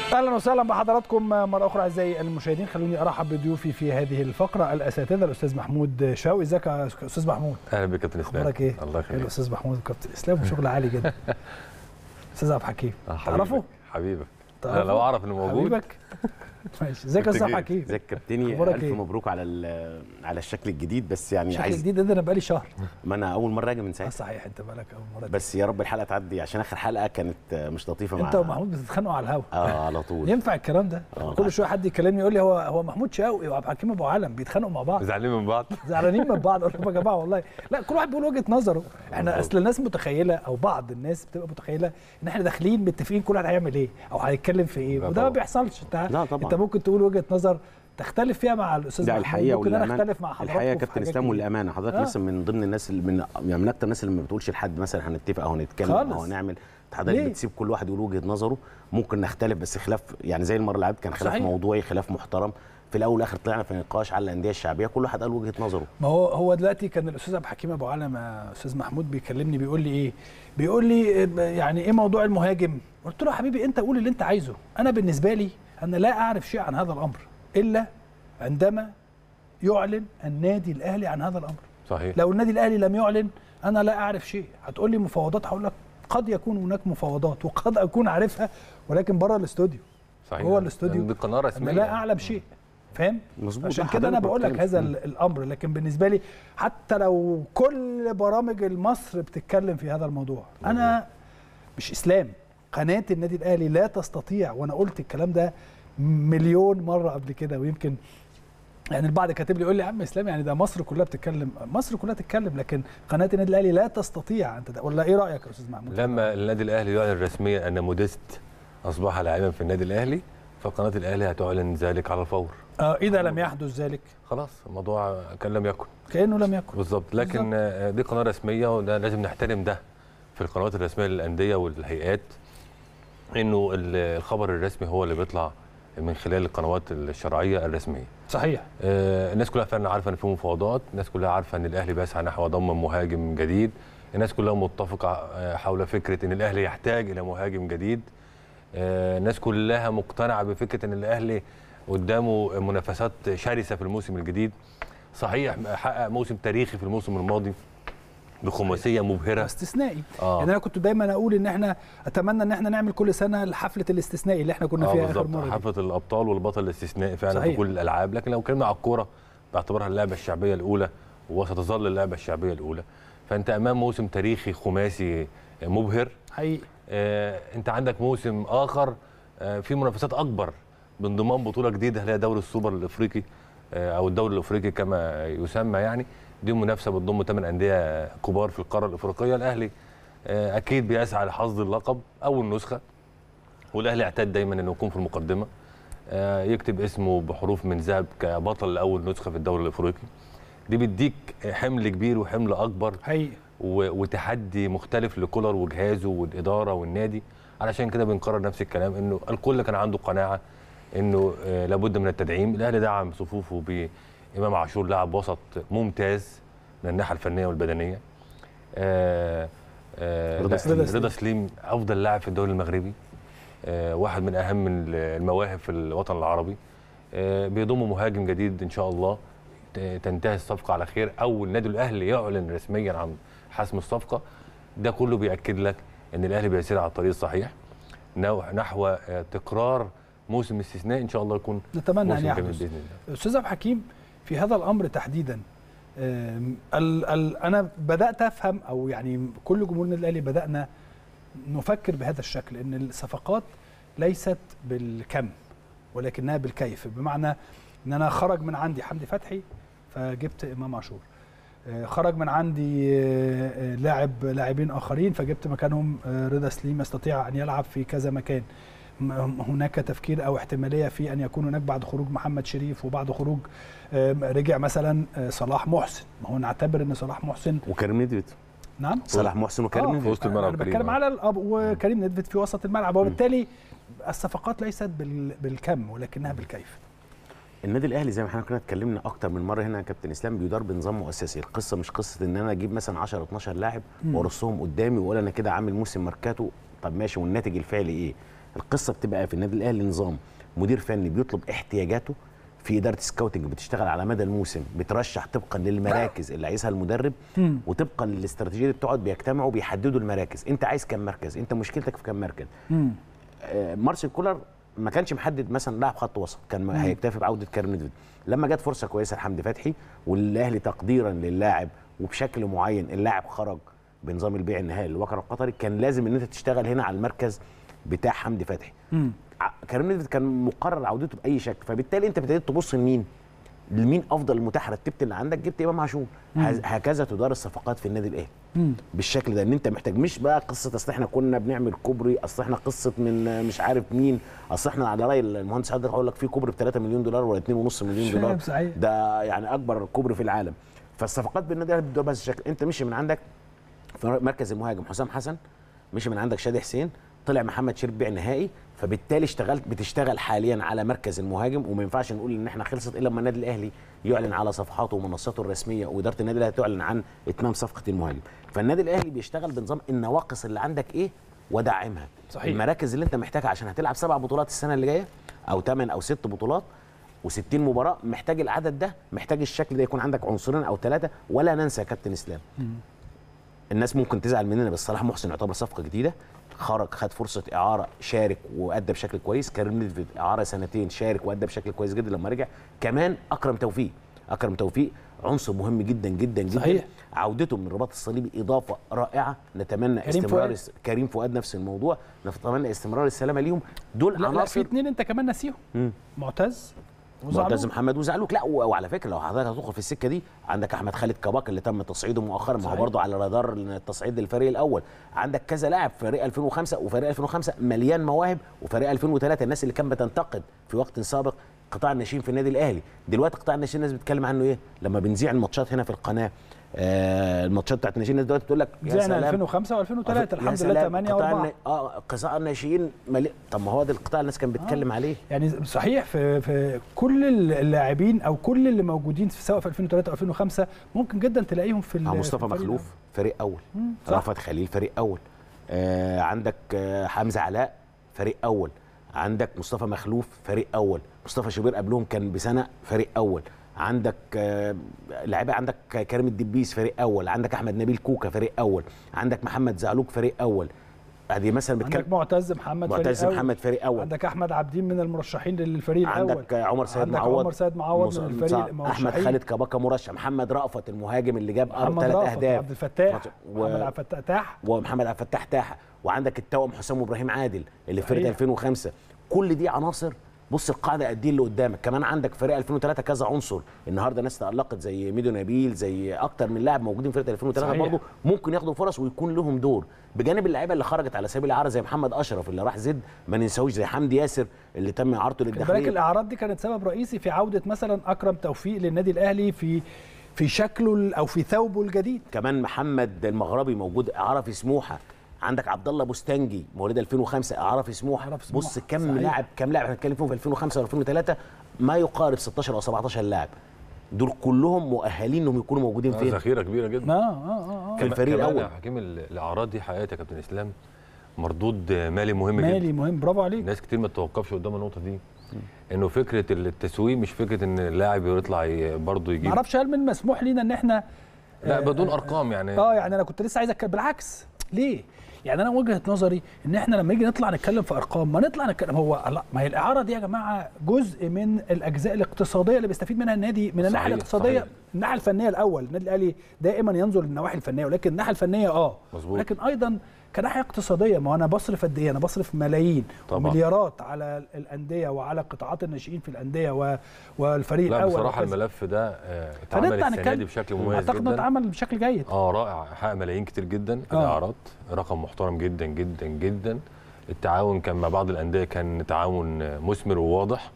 اهلا وسهلا بحضراتكم مره اخرى اعزائي المشاهدين. خلوني ارحب بضيوفي في هذه الفقره الاساتذه الاستاذ محمود شوقي. ازيك يا استاذ محمود؟ اهلا بك كابتن اسلام. اخبارك ايه؟ الله يخليك. الاستاذ محمود كابتن اسلام شغل عالي جدا. استاذ عبد الحكيم تعرفه؟ حبيبك انا لو اعرف انه موجود. حبيبك ماشي. ازيك يا استاذ عبد الحكيم؟ ازيك كابتني؟ الف مبروك على الشكل الجديد. بس يعني الشكل الجديد ده انا بقالي شهر. ما انا اول مره اجي من ساعتها. صحيح انت بقالك اول مره. بس يا رب الحلقه تعدي عشان اخر حلقه كانت مش لطيفه معانا. انت ومحمود بتتخانقوا على الهوا. على طول. ينفع الكلام ده؟ كل شويه حد يكلمني يقول لي هو محمود شوقي وعبد الحكيم ابو علم بيتخانقوا مع بعض. زعلانين من بعض. زعلانين من بعض. اقول لهم يا جماعه والله لا، كل واحد بيقول وجهه نظره. احنا اصل الناس متخيله او بعض الناس بتبقى متخيله ان احنا داخلين متفقين كل واحد هيعمل ايه او هيتكلم في ايه، وده ما بيحصلش. انت ممكن تقول وجهه نظر تختلف فيها مع الاستاذ محمود، ممكن انا اختلف مع حضرتك. الحقيقه يا كابتن اسلام والامانه حضرتك مثلا من ضمن الناس اللي من اكتر الناس اللي ما بتقولش لحد مثلا هنتفق او هنتكلم او هنعمل. حضرتك بتسيب كل واحد يقول وجهه نظره. ممكن نختلف بس خلاف، يعني زي المره اللي عدت كان خلاف موضوعي، خلاف محترم. في الاول والاخر طلعنا في نقاش على الانديه الشعبيه، كل واحد قال وجهه نظره. ما هو دلوقتي كان الاستاذ عبد الحكيم ابو علم استاذ محمود بيكلمني بيقول لي ايه؟ بيقول لي يعني ايه موضوع المهاجم؟ قلت له يا حبيبي انت قول اللي انت عايزه. انا بالنسبه لي انا لا اعرف شيء عن هذا الامر الا عندما يعلن النادي الاهلي عن هذا الامر. صحيح. لو النادي الاهلي لم يعلن انا لا اعرف شيء. هتقول لي مفاوضات، هقول لك قد يكون هناك مفاوضات وقد اكون عارفها ولكن بره الاستوديو. صحيح. جوه الاستوديو دي قناه رسميه لا اعلم شيء. فاهم؟ مظبوط. عشان كده انا بقول لك هذا الامر. لكن بالنسبه لي حتى لو كل برامج مصر بتتكلم في هذا الموضوع، انا مش اسلام. قناه النادي الاهلي لا تستطيع، وانا قلت الكلام ده مليون مره قبل كده، ويمكن يعني البعض كاتب لي يقول لي يا عم اسلام يعني ده مصر كلها بتتكلم. مصر كلها تتكلم، لكن قناه النادي الاهلي لا تستطيع. انت ولا ايه رايك يا استاذ محمود؟ لما النادي الاهلي يعلن رسميا ان موديست اصبح لاعبا في النادي الاهلي، فقناه الاهلي هتعلن ذلك على الفور. اذا لم يحدث ذلك خلاص الموضوع كان لم يكن، كانه لم يكن بالظبط. لكن دي قناه رسميه وده لازم نحترم ده في القنوات الرسميه للانديه والهيئات، انه الخبر الرسمي هو اللي بيطلع من خلال القنوات الشرعيه الرسميه. صحيح. الناس كلها فعلا عارفه ان في مفاوضات، الناس كلها عارفه ان الاهلي بيسعى نحو ضم مهاجم جديد، الناس كلها متفقه حول فكره ان الاهلي يحتاج الى مهاجم جديد، الناس كلها مقتنعه بفكره ان الاهلي قدامه منافسات شرسه في الموسم الجديد. صحيح حقق موسم تاريخي في الموسم الماضي بخماسيه مبهره استثنائي. يعني انا كنت دايما اقول ان احنا اتمنى ان احنا نعمل كل سنه حفله الاستثنائي اللي احنا كنا فيها اخر مره. حفله الابطال والبطل الاستثنائي فعلا. صحيح. في كل الالعاب. لكن لو اتكلمنا على الكوره باعتبارها اللعبه الشعبيه الاولى وستظل اللعبه الشعبيه الاولى، فانت امام موسم تاريخي خماسي مبهر حقيقي. انت عندك موسم اخر في منافسات اكبر بانضمام بطوله جديده اللي هي دوري السوبر الافريقي او الدوري الافريقي كما يسمى. يعني دي منافسه بتضم 8 انديه كبار في القاره الافريقيه. الاهلي اكيد بيسعى لحصد اللقب اول نسخه، والاهلي اعتاد دايما انه يكون في المقدمه، يكتب اسمه بحروف من ذهب كبطل لاول نسخه في الدوري الافريقي. دي بيديك حمل كبير وحمل اكبر حقيقي وتحدي مختلف لكولر وجهازه والاداره والنادي. علشان كده بنكرر نفس الكلام، انه الكل كان عنده قناعه انه لابد من التدعيم. الاهلي دعم صفوفه بامام عاشور، لاعب وسط ممتاز من الناحيه الفنيه والبدنيه. رضا سليم افضل لاعب في الدوري المغربي، واحد من اهم المواهب في الوطن العربي. بيضم مهاجم جديد ان شاء الله تنتهي الصفقه على خير، او النادي الاهلي يعلن رسميا عن حسم الصفقه. ده كله بياكد لك ان الاهلي بيسير على الطريق الصحيح نحو تكرار موسم استثنائي ان شاء الله يكون نتمنى ان يحدث. استاذ عبد الحكيم في هذا الامر تحديدا، انا بدات افهم، او يعني كل جمهور النادي الاهلي بدانا نفكر بهذا الشكل، ان الصفقات ليست بالكم ولكنها بالكيف. بمعنى ان انا خرج من عندي فتحي فجبت امام عاشور، خرج من عندي لاعبين اخرين فجبت مكانهم رضا سليم يستطيع ان يلعب في كذا مكان. هناك تفكير او احتماليه في ان يكون هناك بعد خروج محمد شريف وبعد خروج رجع مثلا صلاح محسن. ما هو نعتبر ان صلاح محسن وكريم ندفد. نعم صلاح محسن وكريم ندفد في وسط الملعب. انا بتكلم على وكريم ندفد في وسط الملعب. وبالتالي الصفقات ليست بالكم ولكنها بالكيف. النادي الاهلي زي ما احنا كنا اتكلمنا اكتر من مره هنا يا كابتن اسلام بيدار بنظام مؤسسي. القصه مش قصه ان انا اجيب مثلا 10 12 لاعب وارصهم قدامي واقول انا كده عامل موسم ماركاتو. طب ماشي، والناتج الفعلي ايه؟ القصه بتبقى في النادي الاهلي نظام مدير فني بيطلب احتياجاته في اداره سكاوتنج، بتشتغل على مدى الموسم، بترشح طبقا للمراكز اللي عايزها المدرب وطبقا للاستراتيجيه اللي بتقعد بيجتمعوا بيحددوا المراكز. انت عايز كام مركز؟ انت مشكلتك في كام مركز؟ مارسيل كولر ما كانش محدد مثلا لاعب خط وسط، كان هيكتفي بعوده كريم نيدفيد. لما جت فرصه كويسه لحمدي فتحي والاهلي تقديرا للاعب وبشكل معين اللاعب خرج بنظام البيع النهائي للوكر القطري، كان لازم ان انت تشتغل هنا على المركز بتاع حمدي فتحي. كريم نيدفيد كان مقرر عودته باي شكل، فبالتالي انت ابتديت تبص لمين افضل المتاح، رتبت اللي عندك جبت امام عاشور. هكذا تدار الصفقات في النادي الاهلي بالشكل ده، ان انت محتاج مش بقى قصه اصل احنا كنا بنعمل كوبري، اصل احنا قصه من مش عارف مين، اصل احنا على راي المهندس حضرتك هقول لك في كوبري ب 3 مليون دولار ولا 2.5 مليون دولار، ده يعني اكبر كوبري في العالم. فالصفقات بالنادي الاهلي بتدور بهذا الشكل. انت مشي من عندك في مركز المهاجم حسام حسن، مشي من عندك شادي حسين، طلع محمد شريف بيع نهائي، فبالتالي بتشتغل حاليا على مركز المهاجم. وما ينفعش نقول ان احنا خلصت الا لما النادي الاهلي يعلن على صفحاته ومنصاته الرسميه واداره النادي الاهلي تعلن عن اتمام صفقه المهاجم. فالنادي الاهلي بيشتغل بنظام النواقص اللي عندك ايه ودعمها. صحيح. المراكز اللي انت محتاجها عشان هتلعب 7 بطولات السنه اللي جايه او 8 او 6 بطولات و60 مباراه، محتاج العدد ده، محتاج الشكل ده، يكون عندك عنصرين او 3. ولا ننسى يا كابتن اسلام، الناس ممكن تزعل مننا بس صلاح محسن يعتبر صفقه جديده، خرج خد فرصه اعاره، شارك وادى بشكل كويس. كريم نيدفيد اعاره 2 سنين، شارك وادى بشكل كويس جدا لما رجع. كمان اكرم توفيق عنصر مهم جدا جدا جدا. صحيح. عودته من الرباط الصليبي اضافه رائعه، نتمنى استمرار كريم فؤاد نفس الموضوع، نتمنى استمرار السلامه ليهم. دول عناصر. لا في 2 انت كمان ناسيهم، معتز محمد وزعلوك. لا وعلى فكره لو حضرتك هتدخل في السكه دي، عندك احمد خالد كباك اللي تم تصعيده مؤخرا، ما هو برضه على رادار التصعيد للفريق الاول. عندك كذا لاعب، فريق 2005 وفريق 2005 مليان مواهب، وفريق 2003 الناس اللي كانت بتنتقد في وقت سابق قطاع الناشئين في النادي الاهلي، دلوقتي قطاع الناشئين الناس بتتكلم عنه ايه؟ لما بنذيع الماتشات هنا في القناه، الماتشات بتاعت الناشئين الناس دلوقتي بتقول لك يا سلام 2005 و2003 الحمد لله 8 و4 قطاع الناشئين طب ما هو ده القطاع الناس كانت بتتكلم عليه. يعني صحيح في كل اللاعبين او كل اللي موجودين سواء في 2003 او 2005 ممكن جدا تلاقيهم في مصطفى مخلوف فريق اول، رأفت خليل فريق اول، عندك حمزه علاء فريق اول، عندك مصطفى مخلوف فريق اول، مصطفى شوبير قبلهم كان بسنه فريق اول، عندك لعيبه، عندك كريم الدبيس فريق اول، عندك احمد نبيل كوكا فريق اول، عندك محمد زعلوك فريق اول. ادي مثلا بتكلم عندك معتز محمد فريق اول، عندك احمد عبدين من المرشحين للفريق الاول، عندك عمر سيد معوض من الفريق المرشحين، احمد خالد كباكا مرشح، محمد رأفت المهاجم اللي جاب 3 اهداف، عبد الفتاح ومحمد عبد الفتاح تاح، وعندك التوأم حسام ابراهيم عادل اللي في فريق 2005. كل دي عناصر. بص القاعده قد ايه اللي قدامك. كمان عندك فريق 2003 كذا عنصر النهارده ناس تألقت زي ميدو نبيل، زي اكتر من لاعب موجودين في فريق 2003 برضه ممكن ياخدوا فرص ويكون لهم دور، بجانب اللعيبه اللي خرجت على سبيل الاعاره زي محمد اشرف اللي راح زد، ما ننساوش زي حمدي ياسر اللي تم اعارته للداخليه. بالك الاعارات دي كانت سبب رئيسي في عوده مثلا اكرم توفيق للنادي الاهلي في شكله او في ثوبه الجديد. كمان محمد المغربي موجود اعاره في سموحه، عندك عبد الله بوستانجي مواليد 2005 اعاره في سموحه. بص كم لاعب احنا بنتكلم فيهم في 2005 و2003 ما يقارب 16 او 17 لاعب، دول كلهم مؤهلين انهم يكونوا موجودين فين. ذخيره كبيره جدا. في الفريق الاول. حكيم الاعراض دي حقيقه يا كابتن اسلام مردود مالي مهم جدا. مهم، برافو عليك. ناس كتير ما تتوقفش قدام النقطه دي، انه فكره التسويق مش فكره ان اللاعب يطلع برضه يجيب. ما اعرفش هل من مسموح لينا ان احنا لا بدون ارقام يعني. يعني انا كنت لسه عايز اتكلم بالعكس. ليه؟ يعني انا وجهه نظري ان احنا لما نيجي نطلع نتكلم في ارقام ما نطلع نتكلم لا، ما هي الاعاره دي يا جماعه جزء من الاجزاء الاقتصاديه اللي بيستفيد منها النادي من الناحيه الاقتصاديه. الناحيه الفنيه الاول، النادي الاهلي دائما ينظر للنواحي الفنيه، ولكن الناحيه الفنيه مظبوط، ولكن ايضا كناحيه اقتصاديه. ما انا بصرف قد ايه؟ انا بصرف ملايين ومليارات على الانديه وعلى قطاعات الناشئين في الانديه والفريق الاول. لا بصراحه الملف ده اتعمل السنه دي بشكل مميز جدا. اعتقد اتعمل بشكل جيد. رائع، حقق ملايين كتير جدا في الاعارات، رقم محترم جدا جدا جدا. التعاون كان مع بعض الانديه كان تعاون مثمر وواضح.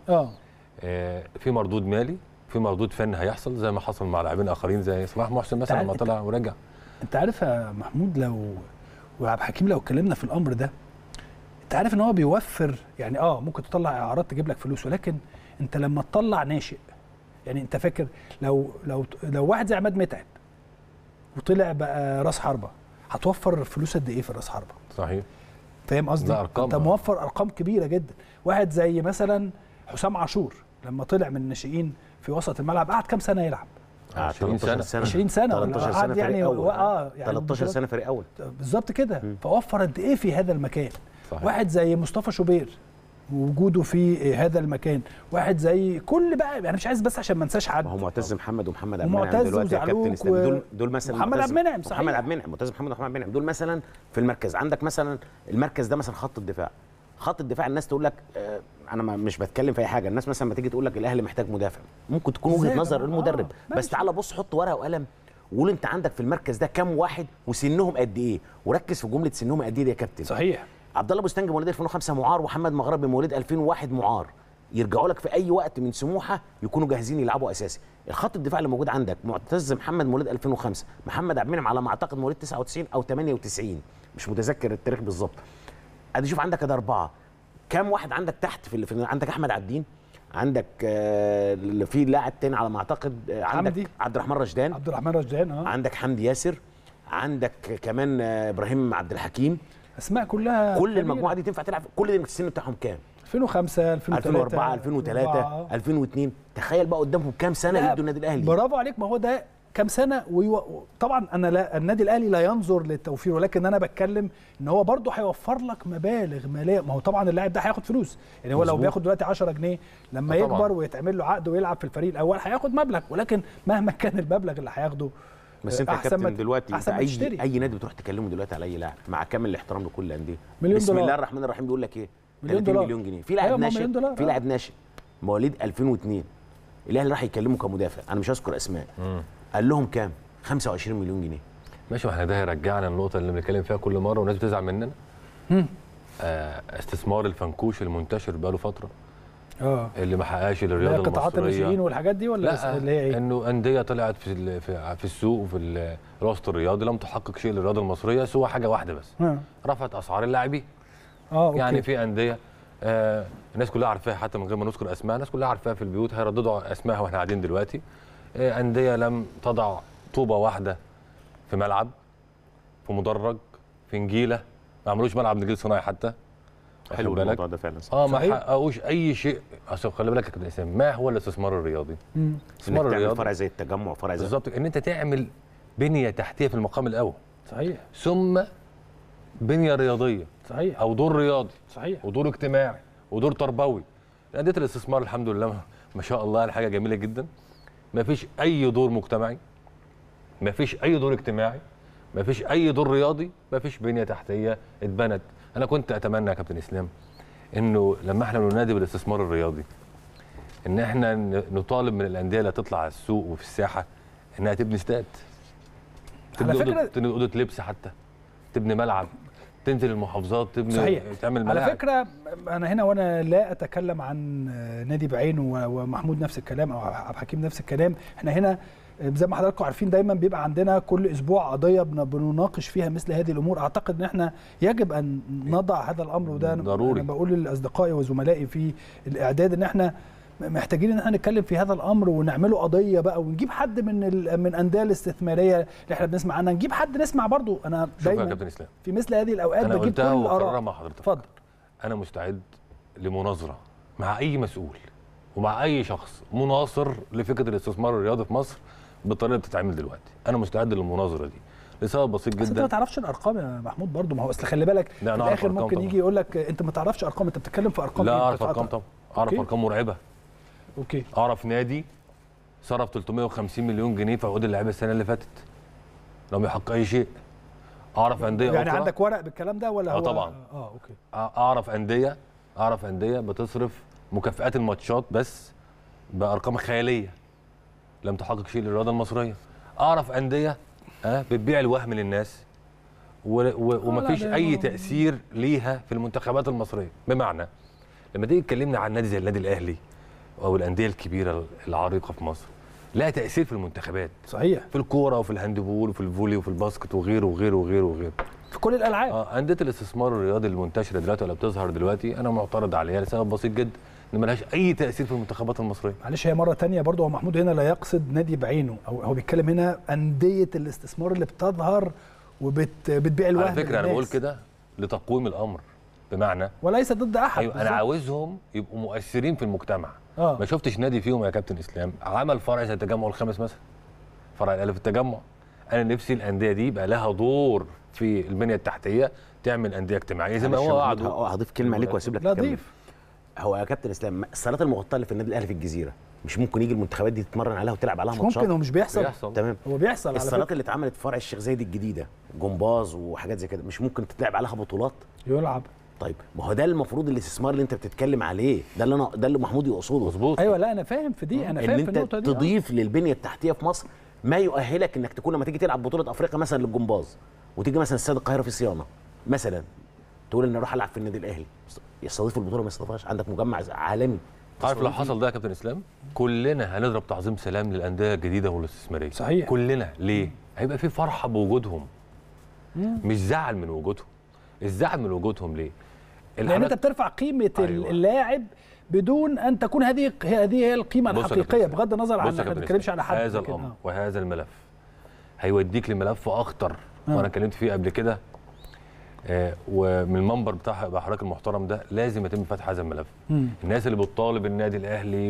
في مردود مالي، في مردود فني هيحصل زي ما حصل مع لاعبين اخرين زي صلاح محسن مثلا لما طلع ورجع. انت عارف يا محمود وعبد الحكيم لو اتكلمنا في الامر ده، انت عارف ان هو بيوفر. يعني ممكن تطلع اعارات تجيب لك فلوس، ولكن انت لما تطلع ناشئ، يعني انت فاكر لو واحد زي عماد متعب وطلع بقى راس حربه، هتوفر فلوس قد ايه في راس حربه؟ صحيح. فاهم قصدي؟ انت موفر ارقام كبيره جدا. واحد زي مثلا حسام عاشور لما طلع من الناشئين في وسط الملعب قعد كام سنه يلعب؟ 20 سنه 20 سنه 13 سنه يعني فريق اول يعني 13 سنه فريق اول بالظبط كده. فوفر قد ايه في هذا المكان. صحيح. واحد زي مصطفى شوبير وجوده في هذا المكان، واحد زي كل بقى انا مش عايز بس عشان ما انساش حد، هو معتز محمد ومحمد عبد المنعم دلوقتي يا كابتن اسلام، دول مثلا محمد عبد المنعم محمد عبد المنعم معتز محمد ومحمد عبد المنعم دول مثلا في المركز. عندك مثلا المركز ده مثلا خط الدفاع. خط الدفاع الناس تقول لك انا مش بتكلم في اي حاجه، الناس مثلا ما تيجي تقول لك الاهلي محتاج مدافع، ممكن تكون وجهه نظر المدرب، بس تعالى بص حط ورقه وقلم وقول انت عندك في المركز ده كام واحد وسنهم قد ايه، وركز في جمله سنهم قد ايه دي يا كابتن. صحيح. عبد الله بوستنج مواليد 2005 معار، ومحمد مغربي مواليد 2001 معار، يرجعوا لك في اي وقت من سموحه يكونوا جاهزين يلعبوا اساسي. الخط الدفاع اللي موجود عندك معتز محمد مواليد 2005، محمد عبد المنعم على ما اعتقد مواليد 99 او 98، مش متذكر التاريخ بالظبط. ادي شوف عندك ده 4. كام واحد عندك تحت في عندك احمد عبدين، عندك في لاعب تاني على ما اعتقد عندك حمدي. عبد الرحمن رشدان عندك حمدي ياسر، عندك كمان ابراهيم عبد الحكيم. اسماء كلها كل المجموعه دي تنفع تلعب. كل دي السن بتاعهم كام؟ 2005 2004 2003 2002. تخيل بقى قدامهم كام سنه يدوا النادي الاهلي. برافو عليك. ما هو ده كام سنه طبعا انا لا، النادي الاهلي لا ينظر للتوفير، ولكن انا بتكلم ان هو برضه هيوفر لك مبالغ ماليه. ما هو طبعا اللاعب ده هياخد فلوس، يعني هو لو بياخد دلوقتي 10 جنيه لما يكبر ويتعمل له عقد ويلعب في الفريق الاول هياخد مبلغ، ولكن مهما كان المبلغ اللي هياخده بس انت يا كابتن دلوقتي انت اي نادي بتروح تكلمه دلوقتي على اي لاعب مع كامل الاحترام لكل الانديه، بسم الله الرحمن الرحيم بيقول لك ايه؟ 30 مليون جنيه. في لاعب ناشئ، في لاعب ناشئ مواليد 2002 الاهلي راح يكلمه كمدافع، انا مش هذكر اسماء، قال لهم كام؟ 25 مليون جنيه. ماشي. واحنا ده هيرجعنا النقطه اللي بنتكلم فيها كل مره والناس بتزعل مننا. استثمار الفنكوش المنتشر بقاله فتره اللي ما حققش الرياضه المصريه، قطاعات الناشئين والحاجات دي، ولا لا اللي هي ايه؟ انه انديه طلعت في السوق وفي الوسط الرياضي لم تحقق شيء للرياضه المصريه سوى حاجه واحده بس، رفعت اسعار اللاعبين. يعني في انديه الناس كلها عارفاها حتى من غير ما نذكر اسماء، الناس كلها عارفاها في البيوت، هيرددوا اسمائها واحنا قاعدين دلوقتي. انديه لم تضع طوبه واحده في ملعب، في مدرج، في نجيله، ما عملوش ملعب نجيل صناعي حتى. حلو الموضوع ده فعلا. ما حققوش اي شيء. اصل خلي بالك يا كابتن اسلام، ما هو الاستثمار الرياضي؟ الاستثمار الرياضي فرع زي التجمع، فرع زي بالظبط، ان انت تعمل بنيه تحتيه في المقام الاول. صحيح. ثم بنيه رياضيه. صحيح. او دور رياضي. صحيح. ودور اجتماعي ودور تربوي. انديه الاستثمار الحمد لله ما شاء الله حاجه جميله جدا. ما فيش اي دور مجتمعي، ما فيش اي دور اجتماعي، ما فيش اي دور رياضي، ما فيش بنيه تحتيه اتبنت. انا كنت اتمنى يا كابتن اسلام انه لما احنا ننادي بالاستثمار الرياضي ان احنا نطالب من الانديه اللي تطلع على السوق وفي الساحه انها تبني استاد، تبني اوضه لبس، حتى تبني ملعب، تنزل المحافظات تبني. صحيح. تعمل ملاعب. على فكره انا هنا وانا لا اتكلم عن نادي بعينه ومحمود نفس الكلام او عبد الحكيم نفس الكلام، احنا هنا زي ما حضراتكم عارفين دايما بيبقى عندنا كل اسبوع قضيه بنناقش فيها مثل هذه الامور. اعتقد ان احنا يجب ان نضع هذا الامر، وده ضروري. انا بقول لاصدقائي وزملائي في الاعداد ان احنا محتاجين ان احنا نتكلم في هذا الامر ونعمله قضيه بقى، ونجيب حد من الانديه الاستثماريه اللي احنا بنسمع عنها، نجيب حد نسمع برضو. انا دايما في مثل هذه الاوقات بجيب كل الاراء. مع حضرتك اتفضل. انا مستعد لمناظره مع اي مسؤول ومع اي شخص مناصر لفكره الاستثمار الرياضي في مصر بالطريقه اللي بتتعمل دلوقتي. انا مستعد للمناظره دي لسبب بسيط جدا. بس انت ما تعرفش الارقام يا محمود برضو، ما هو اصل خلي بالك في الاخر ممكن يجي يقول لك انت ما تعرفش ارقام، انت بتتكلم في ارقام. لا اعرف ارقام طبعا، اعرف ارقام مرعبه. اوكي. اعرف نادي صرف 350 مليون جنيه في عقود اللعيبه السنه اللي فاتت لم يحقق اي شيء. اعرف انديه يعني عندك ورق بالكلام ده ولا هو؟ طبعا. اوكي. اعرف انديه بتصرف مكافآت الماتشات بس بارقام خياليه لم تحقق شيء للرياضه المصريه. اعرف انديه بتبيع الوهم للناس ومفيش اي تاثير ليها في المنتخبات المصريه. بمعنى لما تيجي تكلمنا عن نادي زي النادي الاهلي او الانديه الكبيره العريقه في مصر، لها تاثير في المنتخبات. صحيح. في الكوره وفي الهاندبول وفي الفولي وفي الباسكت وغيره وغيره وغيره وغيره، في كل الالعاب. انديه الاستثمار الرياضي المنتشره دلوقتي ولا بتظهر دلوقتي انا معترض عليها لسبب بسيط جدا، ان ملهاش اي تاثير في المنتخبات المصريه. معلش هي مره ثانيه برضه هو محمود هنا لا يقصد نادي بعينه، او هو بيتكلم هنا انديه الاستثمار اللي بتظهر وبتبيع الوهم. على فكره انا بقول كده لتقويم الامر، بمعنى وليس ضد احد. ايوه انا عاوزهم يبقوا مؤثرين في المجتمع. ما شفتش نادي فيهم يا كابتن اسلام عمل فرع زي التجمع الخامس مثلا، فرع الاهلي في التجمع. انا نفسي الانديه دي يبقى لها دور في البنيه التحتيه، تعمل انديه اجتماعيه زي ما هو هضيف كلمه عليك واسيب لك تكمل. هو يا كابتن اسلام الصالات المغطاه اللي في النادي الاهلي في الجزيره مش ممكن يجي المنتخبات دي تتمرن عليها وتلعب عليها ماتشات؟ ممكن، ومش بيحصل. تمام، هو بيحصل على الصالات اللي اتعملت في فرع الشيخ زايد الجديده جمباز وحاجات زي كده مش ممكن تتلعب عليها بطولات؟ يلعب. طيب ما هو ده المفروض الاستثمار اللي انت بتتكلم عليه، ده اللي محمود يقصده. مظبوط. ايوه لا انا فاهم في دي، انا فاهم في النقطه دي. تضيف للبنيه التحتيه في مصر ما يؤهلك انك تكون لما تيجي تلعب بطوله افريقيا مثلا للجمباز وتيجي مثلا استاد القاهره في صيانه مثلا، تقول ان اروح العب في النادي الاهلي يستضيف البطوله ما يستضيفهاش، عندك مجمع عالمي. عارف لو حصل ده يا كابتن اسلام كلنا هنضرب تعظيم سلام للانديه الجديده والاستثماريه. صحيح. كلنا. ليه؟ هيبقى في فرحه بوجودهم، مش زعل من وجودهم. الزعل من وجودهم ليه؟ لان انت بترفع قيمه اللاعب بدون ان تكون هذه هي القيمه الحقيقيه، بغض النظر عن ما بنتكلمش على حد. هذا الامر وهذا الملف هيوديك لملف اخطر وانا اتكلمت فيه قبل كده، ومن المنبر بتاع حضرتك المحترم ده لازم يتم فتح هذا الملف. الناس اللي بتطالب النادي الاهلي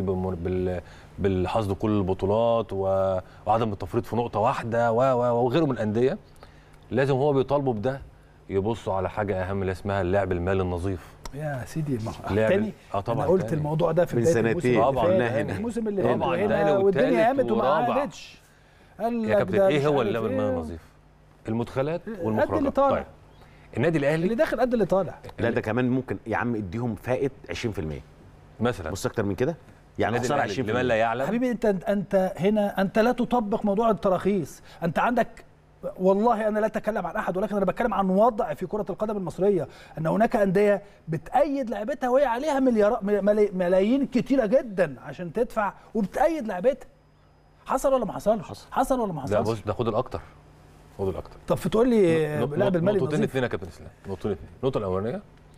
بالحصد كل البطولات وعدم التفريط في نقطه واحده وغيره من الانديه، لازم هو بيطالبوا بده يبصوا على حاجه اهم اللي اسمها اللعب المالي النظيف. يا سيدي تاني طبعا انا قلت تاني. الموضوع ده في بداية سنتين طبعا الموسم اللي هنا والدنيا قامت وما عادتش. يا كابتن ايه هو اللعب المالي النظيف؟ المدخلات والمخرجات. اللي طالع. طيب. النادي الاهلي اللي داخل قد اللي طالع. لا ده كمان ممكن يا عم اديهم فائد 20% مثلا. بص اكتر من كده يعني خساره 20%. لمن لا يعلم. حبيبي انت هنا انت لا تطبق موضوع التراخيص، انت عندك والله انا لا اتكلم عن احد ولكن انا بتكلم عن وضع في كره القدم المصريه، ان هناك انديه بتأيد لعبتها وهي عليها ملايين كتيره جدا عشان تدفع وبتأيد لعبتها. حصل ولا ما حصلش؟ حصل ولا ما حصلش؟ لا بص ده خد الاكتر. طب فتقول لي لعب المالي نقطتين اثنين يا كابتن اسلام، نقطتين اثنين. النقطه الاولانيه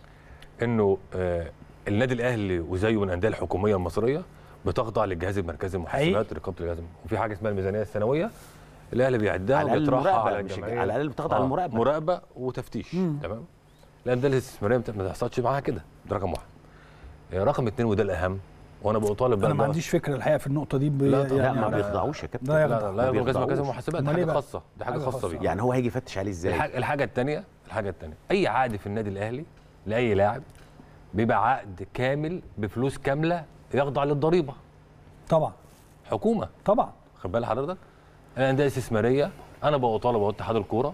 انه النادي الاهلي وزيه من الانديه الحكوميه المصريه بتخضع للجهاز المركزي للمحاسبات رقابه الجهاز، وفي حاجه اسمها الميزانيه السنويه الاهلي بيعدها وبيطرحها على الجمعيه، على الاقل بتخضع للمراقبه، مراقبه وتفتيش. تمام. الانديه الاستثماريه ما تحصلش معاها كده، ده رقم واحد. رقم اثنين وده الاهم وانا بطالب انا ما عنديش فكره الحقيقه في النقطه دي. لا ما بيخضعوش يا كابتن. لا الجهاز المركزي للمحاسبات دي حاجه خاصه، دي حاجه خاصه بيه. يعني هو هيجي يفتش عليه ازاي؟ الحاجه الثانيه اي عقد في النادي الاهلي لاي لاعب بيبقى عقد كامل بفلوس كامله يخضع للضريبه. طبعا. حكومه. طبعا. خد بال حضرتك؟ الانديه الاستثماريه انا بطالب اتحاد الكوره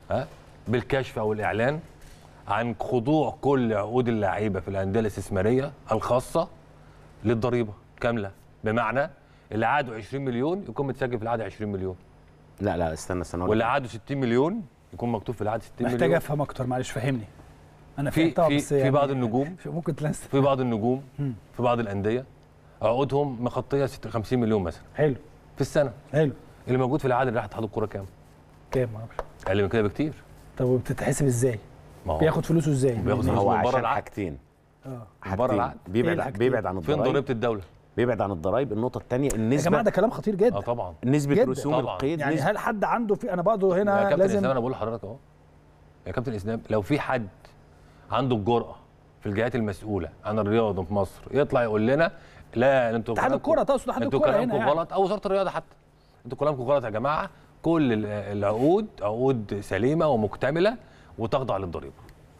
بالكشف او الاعلان عن خضوع كل عقود اللعيبه في الانديه الاستثماريه الخاصه للضريبه كامله، بمعنى اللي عقده 20 مليون يكون متسجل في العقد 20 مليون. لا استنى واللي عقده 60 مليون يكون مكتوب في العقد 60 مليون. محتاج افهم اكتر معلش فهمني. انا في بعض النجوم ممكن تلست في بعض النجوم في بعض الانديه عقودهم مخطيه 50 مليون مثلا. حلو. في السنه. حلو. اللي موجود في العقد اللي راح اتحاد الكوره كام؟ ما اعرفش. اقل من كده بكتير. طب وبتتحسب ازاي؟ بياخد فلوسه ازاي؟ بياخد فلوسه هو عشان حاجتين. بره العقد بيبعد عن الضرايب. فين ضريبه الدوله؟ بيبعد عن الضرايب. النقطه الثانيه النسبه. يا جماعه ده كلام خطير جدا. طبعا. نسبه رسوم القيد. يعني هل حد عنده في انا برضه هنا يا كابتن لازم اسلام انا بقول لحضرتك اهو يا كابتن اسلام لو في حد عنده الجرأه في الجهات المسؤوله عن الرياضه في مصر يطلع يقول لنا لا انتوا اتحاد الكوره تقصد اتحاد الكوره هنا انتوا غلط او وزاره الرياضه حتى انتوا كلامكم غلط يا جماعه. كل العقود عقود سليمه ومكتمله وتخضع للضريبه.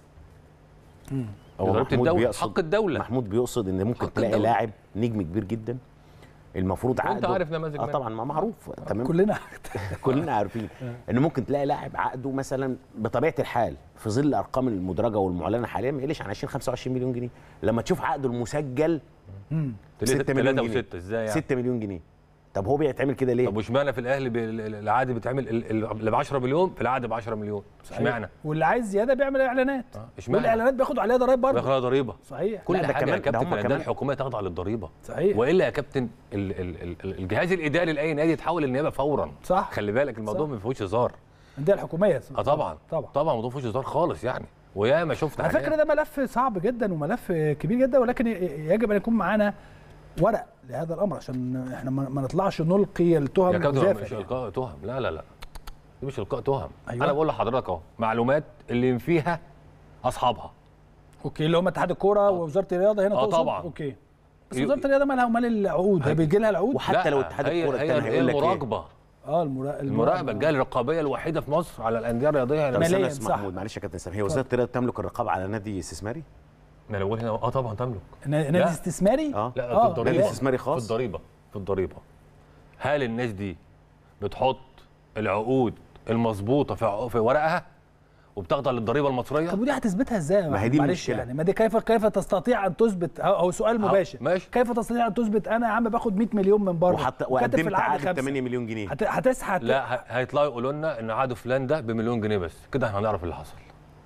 ضريبه الدوله حق الدوله. محمود بيقصد ان ممكن تلاقي لاعب نجم كبير جدا المفروض عقده انت عارف نماذج طبعا ما معروف تمام كلنا عارفين ان ممكن تلاقي لاعب عقده مثلا بطبيعه الحال في ظل الارقام المدرجه والمعلنه حاليا ما يقلش عن 25 مليون جنيه. لما تشوف عقده المسجل 6 مليون جنيه ازاي يعني 6 مليون جنيه. طب هو بيتعمل كده ليه؟ طب واشمعنى في الاهلي العقد بيتعمل اللي ب 10 مليون في العقد ب 10 مليون؟ اشمعنى؟ واللي عايز زياده بيعمل اعلانات. والاعلانات بياخدوا عليها ضرايب برضه. بياخدوا عليها ضريبه. صحيح. كل حاجه يا كابتن في الانديه الحكوميه تخضع للضريبه. صحيح. والا يا كابتن الجهاز الاداري لاي نادي يتحول للنيابه فورا. صح. خلي بالك الموضوع ما فيهوش هزار. الانديه الحكوميه طبعا الموضوع ما فيهوش هزار خالص يعني. ويا ما شفت على فكره ده ملف صعب جدا وملف كبير جدا ولكن يجب ان يكون معانا ورق لهذا الامر عشان احنا ما نطلعش نلقي التهم. يا كابتن مش القاء تهم. لا دي مش القاء تهم. أيوة. انا بقول لحضرتك اهو معلومات اللي فيها اصحابها. اوكي، اللي هم اتحاد الكوره ووزاره الرياضه هنا تقصد؟ طبعا. اوكي، بس وزاره الرياضه مالها ومال العقود؟ هي بيجي لها العقود. وحتى لو اتحاد الكوره الثاني هيقول لك المراقبه. المراقبه الجهه الرقابيه الوحيده في مصر على الانديه الرياضيه. ماليا صح. محمود معلش يا كابتن سامي، هي وزاره الرياضه تملك الرقابه على نادي استثماري؟ انا بقول هنا طبعا تملك. نادي استثماري؟ لا، في الضريبه. نادي استثماري خاص في الضريبه. هل الناس دي بتحط العقود المظبوطه في ورقها وبتخضع للضريبه المصريه؟ طب ودي هتثبتها ازاي؟ ما هي دي معلش يعني، ما دي كيف تستطيع ان تثبت؟ او سؤال مباشر. ماشي. كيف تستطيع ان تثبت انا يا عم باخد 100 مليون من بره وقدمت عقد 8 مليون جنيه؟ هتسحب. لا، هيطلعوا يقولوا لنا ان عقد فلان ده بمليون جنيه بس، كده احنا هنعرف اللي حصل.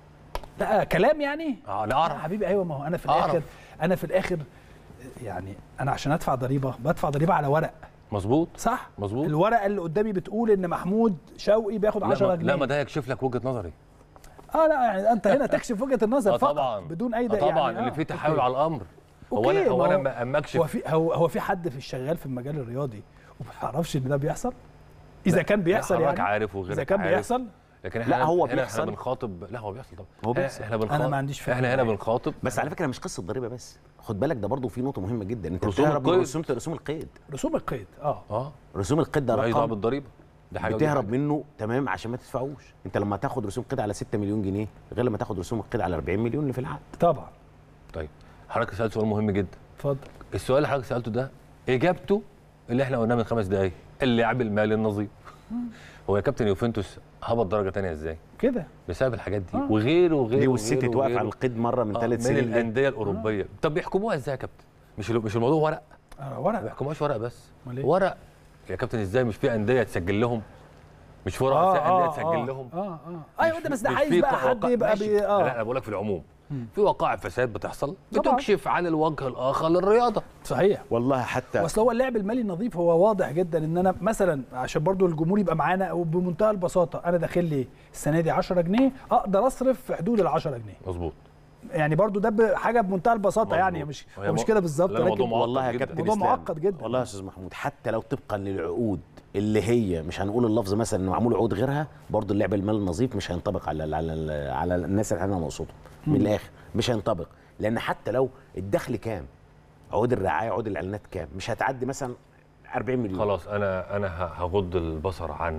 لا كلام يعني. نعرف حبيبي. ايوه، ما هو انا في الاخر يعني انا عشان ادفع ضريبه بدفع ضريبه على ورق. مظبوط. صح. مظبوط. الورقه اللي قدامي بتقول ان محمود شوقي بياخد 10 جنيه. لا، ما ده يكشف لك وجهه نظري. لا يعني انت هنا تكشف وجهه النظر فقط طبعا. بدون اي طبعا يعني اللي فيه تحايل على الامر. هو انا اما اكشف هو في حد في الشغال في المجال الرياضي وما يعرفش ان ده بيحصل؟ اذا كان بيحصل يعني عارف وغيرك اذا كان بيحصل. لكن احنا هو بيحصل. احنا بنخاطب. لا، هو بيحصل طبعا. هو بيحصل. انا ما عنديش فكره. احنا هنا بنخاطب. بس على فكره مش قصه ضريبه بس، خد بالك ده برضو في نقطه مهمه جدا. انت بتهرب من رسوم القيد. رسوم القيد رسوم القيد ده رقم بالضريبه، ده حاجه بتهرب منه تمام عشان ما تدفعوش. انت لما تاخد رسوم قيد على 6 مليون جنيه غير لما تاخد رسوم القيد على 40 مليون اللي في العقد. طبعا. طيب حضرتك سالت سؤال مهم جدا. اتفضل. السؤال اللي حضرتك سالته ده اجابته اللي احنا قلناه من 5 دقائق، اللعب المالي النظيف. هو يا كابتن يوفنتوس هبط درجه ثانيه ازاي؟ كده بسبب الحاجات دي وغيره دي والسيتي توقف على القيد مره من 3 سنين من الانديه الاوروبيه. طب بيحكموها ازاي يا كابتن؟ مش الموضوع ورق. ورق. ما بيحكموهاش ورق بس. ورق يا كابتن. ازاي مش في انديه تسجل لهم؟ مش في انديه تسجل لهم؟ ايوه ده بس ده عايز بقى حد يبقى لا، انا بقول لك في العموم في وقائع فساد بتحصل بتكشف عن الوجه الاخر للرياضه. صحيح والله. حتى اصل هو اللعب المالي النظيف هو واضح جدا ان انا مثلا عشان برضو الجمهور يبقى معانا وبمنتهى البساطه انا داخل لي السنه دي 10 جنيه اقدر اصرف في حدود ال 10 جنيه. مظبوط. يعني برضو ده حاجه بمنتهى البساطه. مزبوط. يعني مش كده بالظبط، لكن والله يا كابتن موضوع معقد جدا. والله يا استاذ محمود حتى لو طبقا للعقود اللي هي مش هنقول اللفظ مثلا انه معمول عقود غيرها، برضو اللعب المالي النظيف مش هينطبق على الناس اللي احنا نقصدهم من الاخر. مش هينطبق لان حتى لو الدخل كام، عقود الرعايه عقود الاعلانات كام، مش هتعدي مثلا 40 مليون. خلاص انا هغض البصر عن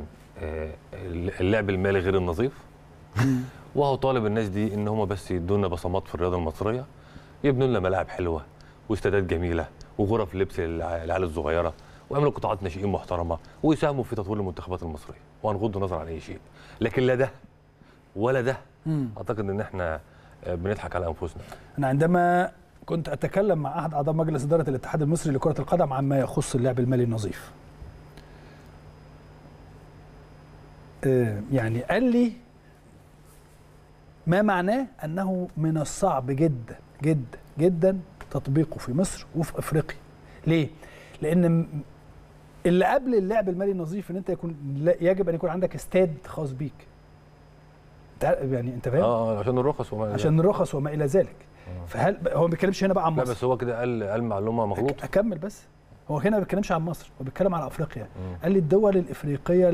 اللعب المالي غير النظيف وهو طالب الناس دي ان هم بس يدونا بصمات في الرياضه المصريه، يبنوا لنا ملاعب حلوه واستادات جميله وغرف لبس للعيال الصغيره ويعملوا قطاعات ناشئين محترمه ويساهموا في تطوير المنتخبات المصريه، وهنغض النظر عن اي شيء. لكن لا ده ولا ده اعتقد ان احنا بنضحك على انفسنا. انا عندما كنت اتكلم مع احد اعضاء مجلس اداره الاتحاد المصري لكره القدم عما يخص اللعب المالي النظيف، يعني قال لي ما معناه انه من الصعب جدا جدا جدا تطبيقه في مصر وفي افريقيا. ليه؟ لان اللي قبل اللعب المالي النظيف ان انت يجب ان يكون عندك استاد خاص بيك. يعني انت فاهم؟ عشان الرخص وما الى ذلك. فهل هو ما بيتكلمش هنا بقى عن مصر؟ لا بس هو كده قال معلومه مغلوطه. اكمل بس. هو هنا ما بيتكلمش عن مصر، هو بيتكلم على افريقيا. قال لي الدول الافريقيه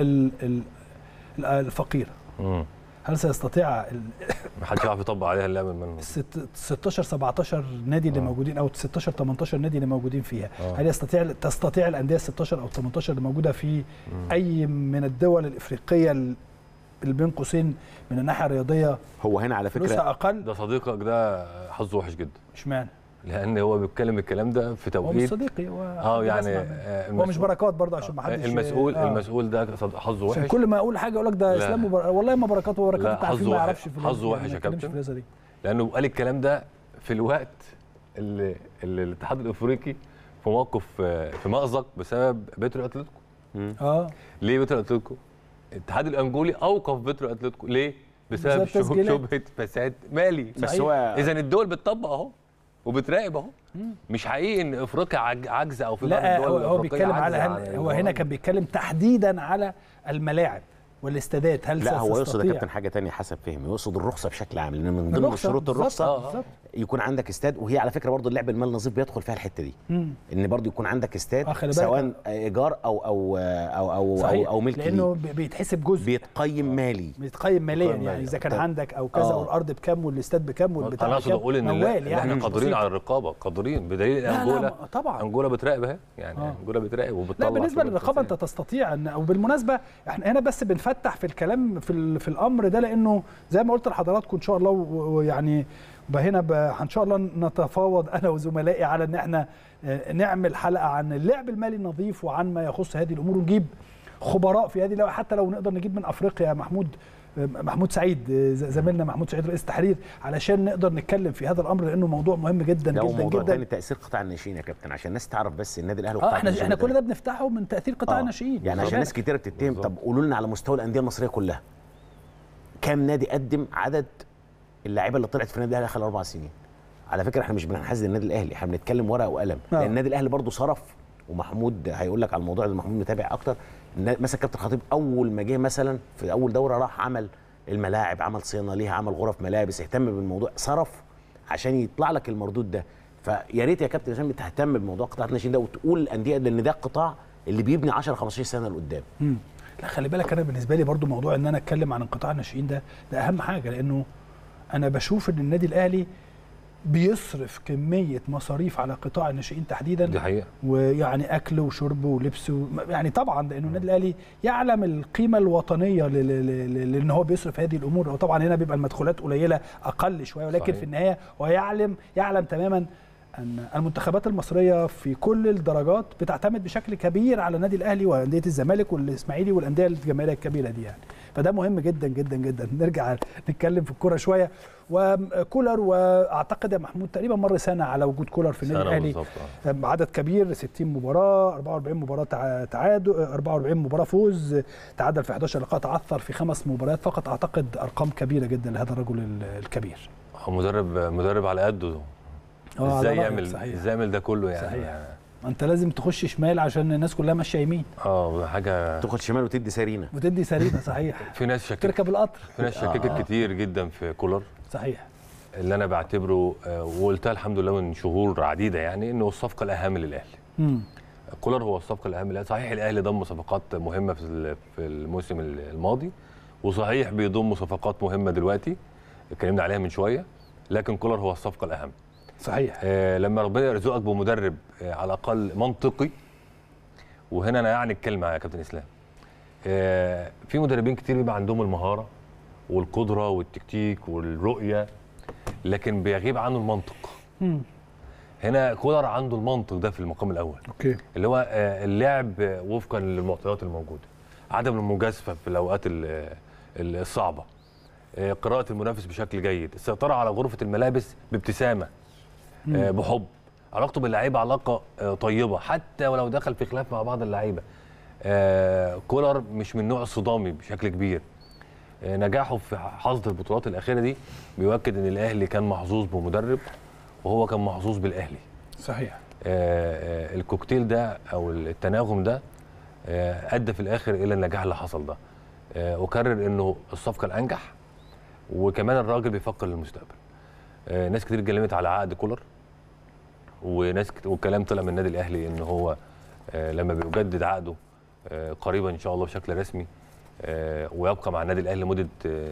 الفقيره هل سيستطيع ما حدش يعرف يطبق عليها اللعبه المالي 16 17 نادي اللي موجودين او 16 18 نادي اللي موجودين فيها؟ هل تستطيع الانديه 16 او 18 اللي موجوده في اي من الدول الافريقيه اللي بين قوسين من الناحيه الرياضيه هو هنا على فكره اقل؟ ده صديقك ده حظه وحش جدا. اشمعنى؟ لان هو بيتكلم الكلام ده في توقيت هو مش صديقي هو يعني هو مش بركات برضه عشان ما حدش المسؤول ده حظه وحش. كل ما اقول حاجه يقول لك ده اسلام والله ما بركات وبركات التعريف ما يعرفش في حظه وحش يا كابتن، لانه قال الكلام ده في الوقت اللي الاتحاد الافريقي في موقف في مأزق بسبب بيترو اتلتيكو. ليه بيترو اتلتيكو؟ الاتحاد الانجولي اوقف بيترو اتلتيكو ليه؟ بسبب شبهه فساد مالي. بس هو اذا الدول بتطبق اهو وبتراقب اهو. مش حقيقي ان افريقيا عاجزه او في بعض الدول هو بيتكلم على هو هنا كان بيتكلم تحديدا على الملاعب والاستادات. هل لا هو يقصد يا كابتن حاجه ثانيه حسب فهمي، يقصد الرخصه بشكل عام، لان من ضمن شروط الرخصه يكون عندك استاد، وهي على فكره برضو اللعب المال نظيف بيدخل فيها الحته دي، ان برضو يكون عندك استاد سواء ايجار او ملك، لانه بيتحسب جزء، بيتقيم مالي، بيتقيم ماليا يعني اذا كان عندك او كذا والارض بكام والاستاد بكام والبتاع. انا اقصد اقول ان احنا قادرين على الرقابه، قادرين بدليل انجولا. طبعا انجولا بتراقب اهي يعني، انجولا بتراقب وبتطلع. لا بالنسبه للرقابه انت تستطيع ان، وبالمناسبه احنا هنا بس بنفتح في الكلام في الامر ده، لانه زي ما قلت لحضراتكم ان شاء الله، ويعني هنا ان شاء الله نتفاوض انا وزملائي على ان احنا نعمل حلقه عن اللعب المالي النظيف وعن ما يخص هذه الامور، ونجيب خبراء في هذه، حتى لو نقدر نجيب من افريقيا محمود سعيد زميلنا، محمود سعيد رئيس تحرير، علشان نقدر نتكلم في هذا الامر، لانه موضوع مهم جدا جدا جدا. موضوع تاني تاثير قطاع الناشئين يا كابتن، عشان الناس تعرف بس النادي الاهلي وقطاع الناشئين احنا كل ده بنفتحه من تاثير قطاع الناشئين يعني، عشان ناس كتير بتتهم. طب قولوا لنا على مستوى الانديه المصريه كلها كام نادي قدم عدد اللاعيبه اللي طلعت في النادي الاهلي خلال 4 سنين؟ على فكره احنا مش بننحاز للنادي الاهلي، احنا بنتكلم ورقه وقلم، لان النادي الاهلي برضه صرف، ومحمود هيقول لك على الموضوع ده، محمود متابع اكتر. مثلا كابتن خطيب اول ما جه مثلا في اول دوره راح عمل الملاعب، عمل صيانه ليها، عمل غرف ملابس، اهتم بالموضوع، صرف عشان يطلع لك المردود ده. فيا ريت يا كابتن هشام تهتم بموضوع قطاع الناشئين ده، وتقول الانديه، لان ده القطاع اللي بيبني 10 15 سنه لقدام. لا خلي بالك، انا بالنسبه لي برضو موضوع ان انا اتكلم عن قطاع الناشئين ده اهم حاجه، لانه انا بشوف ان النادي الاهلي بيصرف كميه مصاريف على قطاع الناشئين تحديدا، دي حقيقه، ويعني اكل وشرب ولبس يعني طبعا، لانه النادي الاهلي يعلم القيمه الوطنيه لان هو بيصرف هذه الامور، وطبعا هنا بيبقى المدخولات قليله اقل شويه، ولكن صحيح. في النهايه هو يعلم تماما ان المنتخبات المصريه في كل الدرجات بتعتمد بشكل كبير على النادي الاهلي وانديه الزمالك والاسماعيلي والانديه الجماهيريه الكبيره دي يعني، فده مهم جدا جدا جدا. نرجع نتكلم في الكوره شويه، وكولر، واعتقد يا محمود تقريبا مر سنه على وجود كولر في النادي الاهلي، عدد كبير، 60 مباراه، 44 مباراه تعادل، 44 مباراه فوز، تعادل في 11 لقاء، تعثر في 5 مباريات فقط. اعتقد ارقام كبيره جدا لهذا الرجل الكبير. هو مدرب على قده، ازاي يعمل ده كله يعني؟ صحيح. انت لازم تخش شمال عشان الناس كلها ماشيه يمين، حاجه تاخد شمال وتدي سرينه صحيح. في ناس تركب القطر، في ناس شككت كتير جدا في كولر، صحيح، اللي انا بعتبره وقلتها الحمد لله من شهور عديده يعني، انه الصفقه الاهم للاهلي. كولر هو الصفقه الاهم للاهلي. صحيح الاهلي ضم صفقات مهمه في الموسم الماضي، وصحيح بيضم صفقات مهمه دلوقتي اتكلمنا عليها من شويه، لكن كولر هو الصفقه الاهم. صحيح. لما ربنا يرزقك بمدرب على الاقل منطقي، وهنا انا يعني الكلمه يا كابتن اسلام، في مدربين كتير بيبقى عندهم المهاره والقدره والتكتيك والرؤيه، لكن بيغيب عنه المنطق. هنا كولر عنده المنطق ده في المقام الاول، اللي هو اللعب وفقا للمعطيات الموجوده، عدم المجازفه في الاوقات الصعبه، قراءه المنافس بشكل جيد، السيطره على غرفه الملابس بابتسامه، بحب، علاقته باللعيبه علاقه طيبه حتى ولو دخل في خلاف مع بعض اللعيبه. كولر مش من النوع الصدامي بشكل كبير. نجاحه في حصد البطولات الاخيره دي بيؤكد ان الاهلي كان محظوظ بمدرب، وهو كان محظوظ بالاهلي. صحيح. الكوكتيل ده او التناغم ده ادى في الاخر الى النجاح اللي حصل ده. اكرر انه الصفقه الانجح، وكمان الراجل بيفكر للمستقبل. ناس كتير اتكلمت على عقد كولر، والكلام طلع من النادي الاهلي ان هو لما بيجدد عقده قريبا ان شاء الله بشكل رسمي، ويبقى مع النادي الاهلي لمده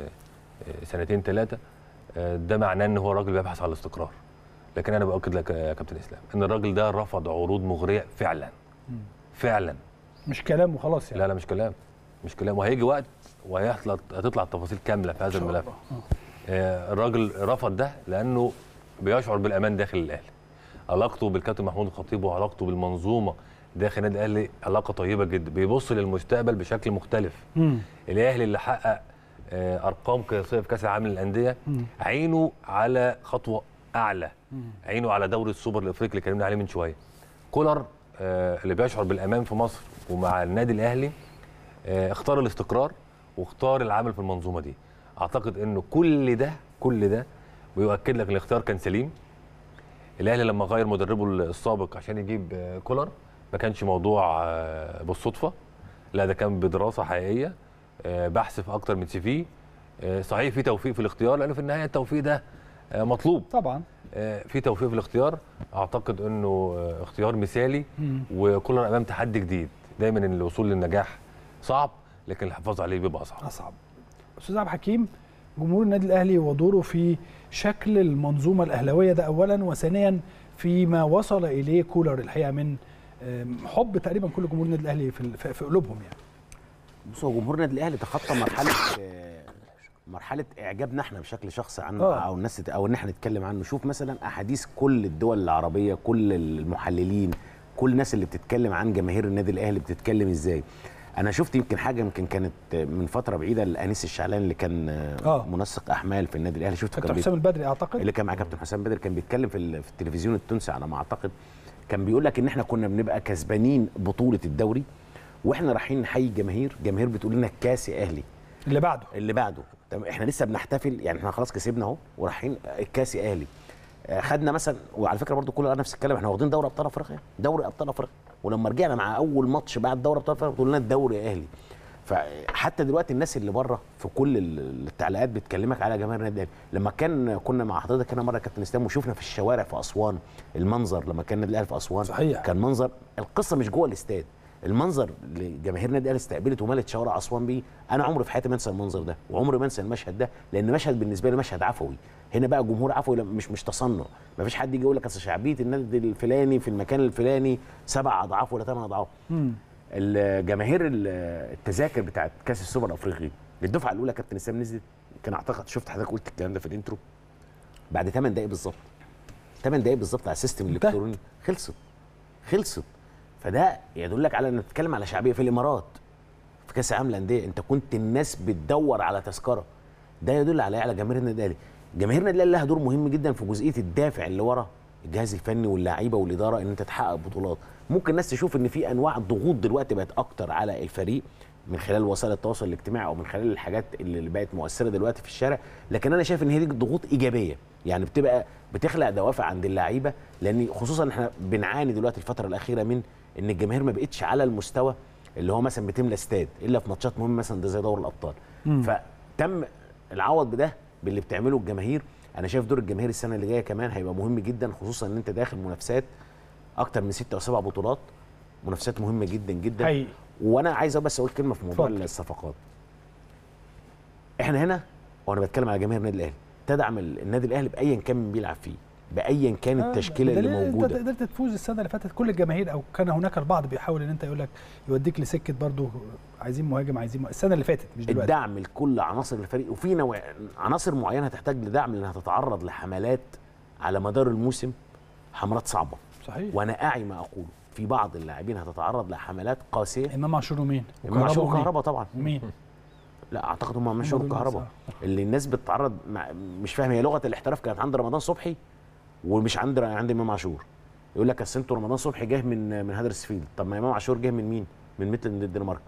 2 3 سنين، ده معناه ان هو راجل بيبحث على الاستقرار. لكن انا باكد لك يا كابتن اسلام ان الراجل ده رفض عروض مغريه فعلا فعلا، مش كلام وخلاص يعني. لا مش كلام، وهيجي وقت وهتطلع التفاصيل كامله في هذا الملف. الراجل رفض ده لانه بيشعر بالامان داخل الاهلي. علاقته بالكابتن محمود الخطيب وعلاقته بالمنظومه داخل النادي الاهلي علاقه طيبه جدا، بيبص للمستقبل بشكل مختلف. الاهلي اللي حقق ارقام قياسيه في كاس العالم للانديه، عينه على خطوه اعلى، عينه على دوري السوبر الافريقي اللي اتكلمنا عليه من شويه. كولر اللي بيشعر بالامان في مصر ومع النادي الاهلي، اختار الاستقرار واختار العمل في المنظومه دي. اعتقد انه كل ده بيؤكد لك الاختيار كان سليم. الاهلي لما غير مدربه السابق عشان يجيب كولر ما كانش موضوع بالصدفه، لا ده كان بدراسه حقيقيه، بحث في اكتر من CV. صحيح في توفيق في الاختيار، لانه في النهايه التوفيق ده مطلوب طبعا. في توفيق في الاختيار. اعتقد انه اختيار مثالي، وكلنا امام تحدي جديد. دايما ان الوصول للنجاح صعب، لكن الحفاظ عليه بيبقى اصعب. استاذ عبد الحكيم، جمهور النادي الاهلي ودوره في شكل المنظومه الاهلاويه ده اولا، وثانيا فيما وصل اليه كولر الحقيقه من حب تقريبا كل جمهور النادي الاهلي في قلوبهم يعني. بص، هو جمهور النادي الاهلي تخطى مرحله اعجابنا احنا بشكل شخصي عنه او الناس او ان احنا نتكلم عنه. شوف مثلا احاديث كل الدول العربيه، كل المحللين، كل الناس اللي بتتكلم عن جماهير النادي الاهلي بتتكلم ازاي. انا شفت يمكن حاجه كانت من فتره بعيده لانيس الشعلان اللي كان منسق احمال في النادي الاهلي. شفت كابتن حسام البدري اعتقد، اللي كان مع كابتن حسام البدري، كان بيتكلم في التلفزيون التونسي على ما اعتقد. كان بيقول لك ان احنا كنا بنبقى كسبانين بطوله الدوري واحنا رايحين نحيي الجماهير بتقول لنا الكاس يا اهلي اللي بعده. طب احنا لسه بنحتفل يعني، احنا خلاص كسبنا اهو ورايحين الكاس يا اهلي. خدنا مثلا، وعلى فكره برضو كل نفس الكلام، احنا واخدين دوري ابطال افريقيا، ولما رجعنا مع اول ماتش بعد دوري ابطال افريقيا بتقول لنا الدوري يا اهلي. فحتى دلوقتي الناس اللي بره في كل التعليقات بتكلمك على جماهير النادي الاهلي. لما كنا مع حضرتك هنا مره كابتن اسلام وشفنا في الشوارع في اسوان المنظر، لما كان النادي الاهلي في اسوان صحيح. كان منظر، القصه مش جوه الاستاد، المنظر اللي جماهير النادي الاهلي استقبلت وملت شوارع اسوان بيه. انا عمري في حياتي ما انسى المنظر ده، وعمري ما انسى المشهد ده، لان مشهد بالنسبه لي مشهد عفوي. هنا بقى جمهور عفوي، مش تصنع. ما فيش حد يجي يقول لك اصل شعبيه النادي الفلاني في المكان الفلاني 7 اضعاف ولا 8 اضعاف. الجماهير التذاكر بتاعت كاس السوبر الافريقي للدفعه الاولى كابتن اسلام نزلت، كان اعتقد شفت حضرتك قلت الكلام ده في الانترو، بعد 8 دقائق بالظبط، 8 دقائق بالظبط على السيستم الالكتروني خلصت. فده يدل لك على ان بتتكلم على شعبيه في الامارات في كاس العالم للانديه، انت كنت الناس بتدور على تذكره. ده يدل على جماهير النادي الاهلي. جماهير النادي الاهلي لها دور مهم جدا في جزئيه الدافع اللي ورا الجهاز الفني واللاعيبه والاداره ان انت تحقق بطولات. ممكن الناس تشوف ان في انواع ضغوط دلوقتي بقت اكتر على الفريق من خلال وسائل التواصل الاجتماعي او من خلال الحاجات اللي بقت مؤثره دلوقتي في الشارع، لكن انا شايف ان هي دي ضغوط ايجابيه، يعني بتبقى بتخلق دوافع عند اللعيبه، لان خصوصا احنا بنعاني دلوقتي الفتره الاخيره من ان الجماهير ما بقتش على المستوى اللي هو مثلا بتملى استاد الا في ماتشات مهمه مثلا ده زي دوري الابطال. فتم العوض بده باللي بتعمله الجماهير. انا شايف دور الجماهير السنه اللي جايه كمان هيبقى مهم جدا، خصوصا ان انت داخل منافسات اكتر من 6 أو 7 بطولات، منافسات مهمه جدا جدا حقيقي. وانا عايز بس اقول كلمه في موضوع الصفقات. احنا هنا وانا بتكلم على جماهير النادي الاهلي تدعم النادي الاهلي بايا كان من بيلعب فيه، بايا كان التشكيله اللي موجوده. انت قدرت تفوز السنه اللي فاتت، كل الجماهير او كان هناك البعض بيحاول ان انت يقول لك يوديك لسكه برضو عايزين مهاجم السنه اللي فاتت مش دلوقتي. الدعم لكل عناصر الفريق، وفي نوع عناصر معينه هتحتاج لدعم لانها تتعرض لحملات على مدار الموسم، حملات صعبه. صحيح. وانا اعي ما اقوله، في بعض اللاعبين هتتعرض لحملات قاسيه. امام عاشور ومين؟ امام عاشور وكهربا طبعا. ومين؟ لا اعتقد هم امام عاشور وكهربا اللي الناس بتتعرض مش فاهم هي لغه الاحتراف كانت عند رمضان صبحي ومش عند امام عاشور. يقول لك اصل انتوا رمضان صبحي جه من هدرسفيلد، طب ما امام عاشور جه من مين؟ من ميتلاند الدنمارك.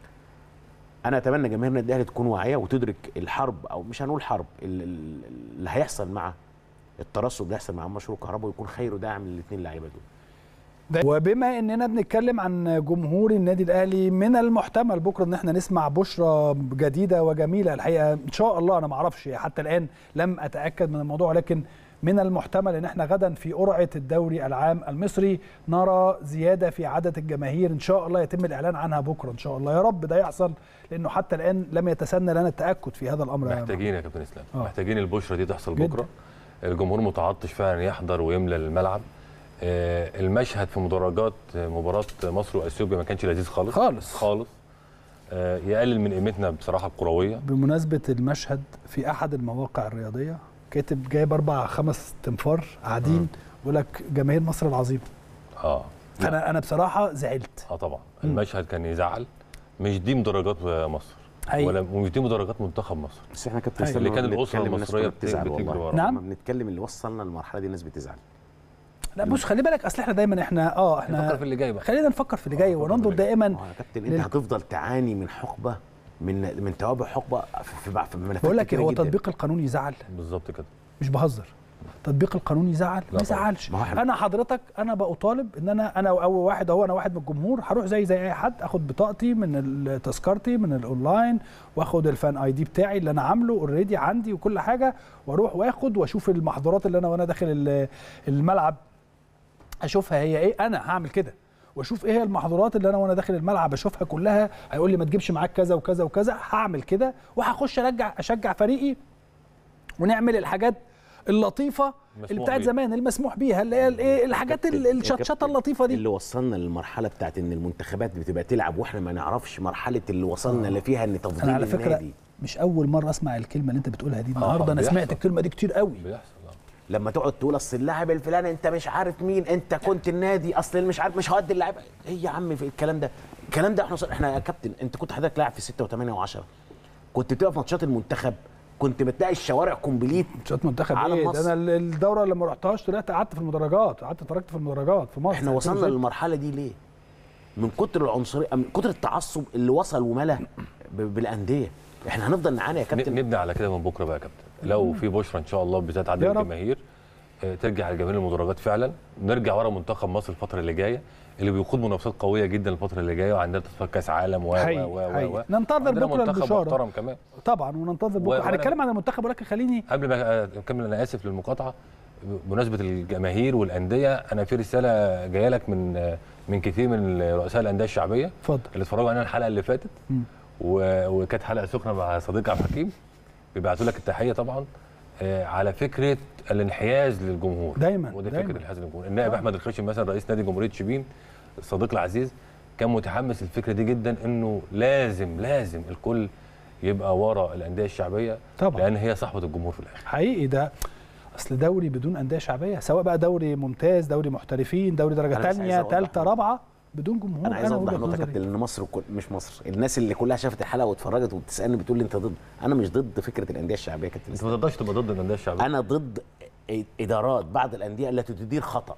انا اتمنى جماهير النادي الاهلي تكون واعيه وتدرك الحرب، او مش هنقول حرب، اللي هيحصل مع الترصد اللي هيحصل مع امام عاشور وكهربا، ويكون خير داعم للاثنين لعيبه دول. وبما اننا بنتكلم عن جمهور النادي الاهلي، من المحتمل بكره ان احنا نسمع بشرى جديده وجميله الحقيقه ان شاء الله. انا ما اعرفش حتى الان، لم اتاكد من الموضوع، لكن من المحتمل ان احنا غدا في قرعه الدوري العام المصري نرى زياده في عدد الجماهير ان شاء الله، يتم الاعلان عنها بكره ان شاء الله. يا رب ده يحصل، لانه حتى الان لم يتسنى لنا التاكد في هذا الامر. محتاجين يا كابتن اسلام، محتاجين البشرى دي تحصل بكره. الجمهور متعطش فعلا يحضر ويملى الملعب. المشهد في مدرجات مباراه مصر واثيوبيا ما كانش لذيذ خالص. يقلل من قيمتنا بصراحه الكرويه. بمناسبه المشهد، في احد المواقع الرياضيه كاتب جايب 4-5 تنفار قاعدين بيقول لك جماهير مصر العظيمه. انا بصراحه زعلت. طبعا المشهد كان يزعل. مش دي مدرجات مصر ومش دي مدرجات منتخب مصر. بس احنا كابتن اللي كان الاسره المصريه بتزعل والله. نعم لما بنتكلم اللي وصلنا للمرحله دي الناس بتزعل. لا بص خلي بالك، اصل احنا دايما احنا نفكر في اللي جاي بقى. خلينا نفكر في اللي جاي وننظر دائما. يا كابتن انت هتفضل تعاني من حقبه من توابع حقبه في بقول لك هو تطبيق القانون يزعل بالظبط كده، مش بهزر. تطبيق القانون يزعل؟ ما يزعلش. انا حضرتك انا بطالب ان انا اول واحد انا واحد من الجمهور، هروح زي اي حد اخد بطاقتي من تذكرتي من الاونلاين، واخد الفان اي دي بتاعي اللي انا عامله اوريدي عندي وكل حاجه، واروح واخد واشوف المحظورات اللي وانا داخل الملعب اشوفها هي ايه. انا هعمل كده واشوف ايه هي المحظورات اللي وانا داخل الملعب اشوفها كلها. هيقول لي ما تجيبش معاك كذا وكذا وكذا، هعمل كده وهخش اشجع فريقي ونعمل الحاجات اللطيفه اللي بتاعت زمان المسموح بيها، اللي هي الحاجات الشطشطه اللطيفه دي اللي وصلنا للمرحله بتاعت ان المنتخبات بتبقى تلعب واحنا ما نعرفش مرحله اللي وصلنا اللي فيها ان تفضيل النادي. على فكره مش اول مره اسمع الكلمه اللي انت بتقولها دي النهارده. انا سمعت الكلمه دي كتير قوي. لما تقعد تقول اصل اللاعب الفلاني انت مش عارف مين، انت كنت النادي اصل مش عارف مش هودي اللاعب. ايه يا عم في الكلام ده احنا يا كابتن انت كنت حضرتك لاعب في 6 و8 و10 كنت بتبقى في ماتشات المنتخب كنت بتلاقي الشوارع كومبليت. ماتشات منتخب ايه ده؟ انا الدوره اللي ما رحتهاش طلعت قعدت في المدرجات، قعدت اتفرجت في المدرجات في مصر. احنا وصلنا للمرحله دي ليه؟ من كتر العنصريه، من كتر التعصب اللي وصل وملا بالانديه. احنا هنفضل نعاني يا كابتن. نبني على كده من بكره بقى يا كابتن، لو في بشرى ان شاء الله بالذات عدد الجماهير ترجع الجماهير المدرجات فعلا، نرجع ورا منتخب مصر الفتره اللي جايه اللي بيخوض منافسات قويه جدا الفتره اللي جايه، وعندنا تصفيات كاس عالم ننتظر بكره البشاره محترم كمان طبعا، وننتظر بكره هنتكلم عن المنتخب. ولكن خليني قبل ما اكمل انا اسف للمقاطعه، بمناسبه الجماهير والانديه انا في رساله جايه لك من كثير من رؤساء الانديه الشعبيه اتفضل اللي اتفرجوا علينا الحلقه اللي فاتت وكانت حلقه سخنه مع صديقي عبد الحكيم، بيبعتوا لك التحيه طبعا على فكره الانحياز للجمهور دايما وده فكره الانحياز للجمهور. النائب احمد الخشن مثلا رئيس نادي جمهوريه شبين الصديق العزيز كان متحمس الفكره دي جدا، انه لازم الكل يبقى ورا الانديه الشعبيه طبعا، لان هي صاحبه الجمهور في الاخر. حقيقي ده اصل دوري بدون انديه شعبيه، سواء بقى دوري ممتاز، دوري محترفين، دوري درجه ثانيه ثالثه رابعه بدون جمهور. انا عايز اوضح نقطه كابتن، لان مصر مش مصر، الناس اللي كلها شافت الحلقه واتفرجت وبتسالني بتقول لي انت ضد. انا مش ضد فكره الانديه الشعبيه يا كابتن. انت ما تقدرش تبقى ضد الانديه الشعبيه. انا ضد ادارات بعض الانديه التي تدير خطا.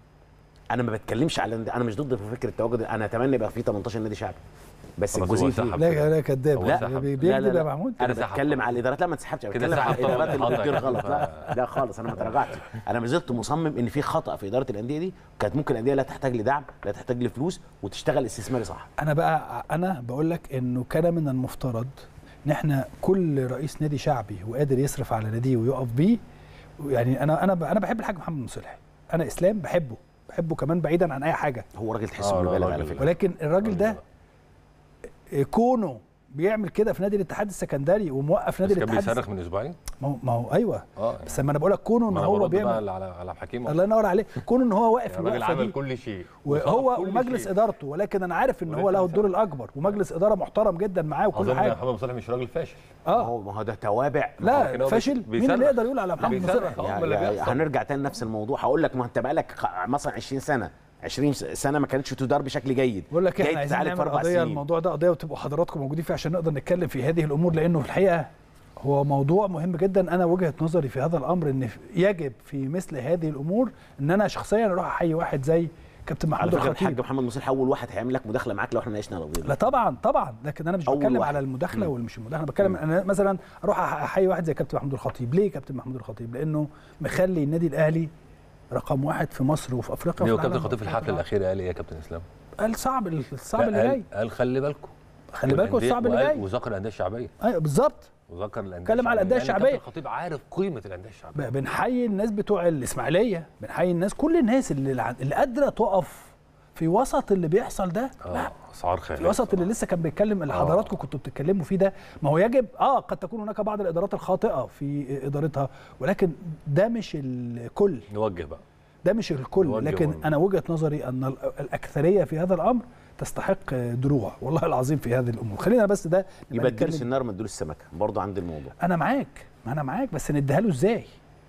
انا ما بتكلمش على انا مش ضد فكره التواجد، انا اتمنى يبقى في 18 نادي شعبي بس الجزئيه فيه. لا كداب، لا بيكذب يا محمود. انا بتكلم على الادارات، لا ما تسحبش، انا بتكلم على الادارات اللي بتدير غلط. لا خالص، انا ما تراجعتش، انا ما زلت مصمم ان في خطا في اداره الانديه دي. كانت ممكن الانديه لا تحتاج لدعم، لا تحتاج لفلوس، وتشتغل استثماري صح. انا بقول لك انه كان من المفترض ان احنا كل رئيس نادي شعبي وقادر يصرف على ناديه ويقف بيه. يعني انا بحب الحاج محمد مصلحي، انا اسلام بحبه كمان بعيدا عن اي حاجه. هو راجل تحسه بالبلد على فكره، ولكن الراجل ده كونه بيعمل كده في نادي الاتحاد السكندري وموقف نادي الاتحاد. كان بيصرخ من اسبوعين. ما هو ايوه بس لما انا بقول لك كونه ان هو بيعمل على حكيم الله ينور عليه، كونه ان هو واقف الراجل عمل كل شيء وهو ومجلس ادارته، ولكن انا عارف ان هو له الدور الاكبر ومجلس اداره محترم جدا معاه وكل حاجه. محمد مصلحي مش راجل فاشل. ما هو ده توابع. لا فاشل، مين اللي يقدر يقول على محمد مصلحي؟ هنرجع تاني نفس الموضوع. هقول لك ما انت بقالك مثلا 20 سنه ما كانتش تدار بشكل جيد. بقول لك احنا عايزين نعمل قضيه، الموضوع ده قضيه وتبقوا حضراتكم موجودين فيه عشان نقدر نتكلم في هذه الامور، لانه في الحقيقه هو موضوع مهم جدا. انا وجهه نظري في هذا الامر ان يجب في مثل هذه الامور ان انا شخصيا اروح احيي واحد زي كابتن محمود الخطيب. الحاج محمد مصلحي اول واحد هيعمل لك مداخله معاك لو احنا ناقشنا القضيه. لا طبعا، لكن انا مش بتكلم على المداخله ولا مش المداخله، بتكلم انا مثلا اروح احيي واحد زي كابتن محمود الخطيب. ليه كابتن محمود الخطيب؟ لانه مخلي النادي الاهلي رقم واحد في مصر وفي افريقيا. ليه كابتن الخطيب في الحفله الاخيره قال ايه يا كابتن اسلام؟ قال الصعب اللي جاي. قال خلي بالكم الصعب اللي جاي، وذكر الانديه الشعبيه. ايوه بالظبط، وذكر الانديه اتكلم على الانديه الشعبيه. كابتن الخطيب عارف قيمه الانديه الشعبيه. بنحيي الناس بتوع الاسماعيليه، بنحيي الناس، كل الناس اللي قادره تقف في وسط اللي بيحصل ده. لا اسعار خياليه، في وسط اللي لسه كان بيتكلم اللي حضراتكم كنتوا بتتكلموا فيه ده. ما هو يجب قد تكون هناك بعض الادارات الخاطئه في ادارتها، ولكن ده مش الكل. نوجه بقى، ده مش الكل، لكن انا وجهه نظري ان الاكثريه في هذا الامر تستحق دروع والله العظيم في هذه الامور. خلينا بس ده يبقى اديله النار ما اديله السمكه، برضه عند الموضوع. انا معاك بس نديها له ازاي؟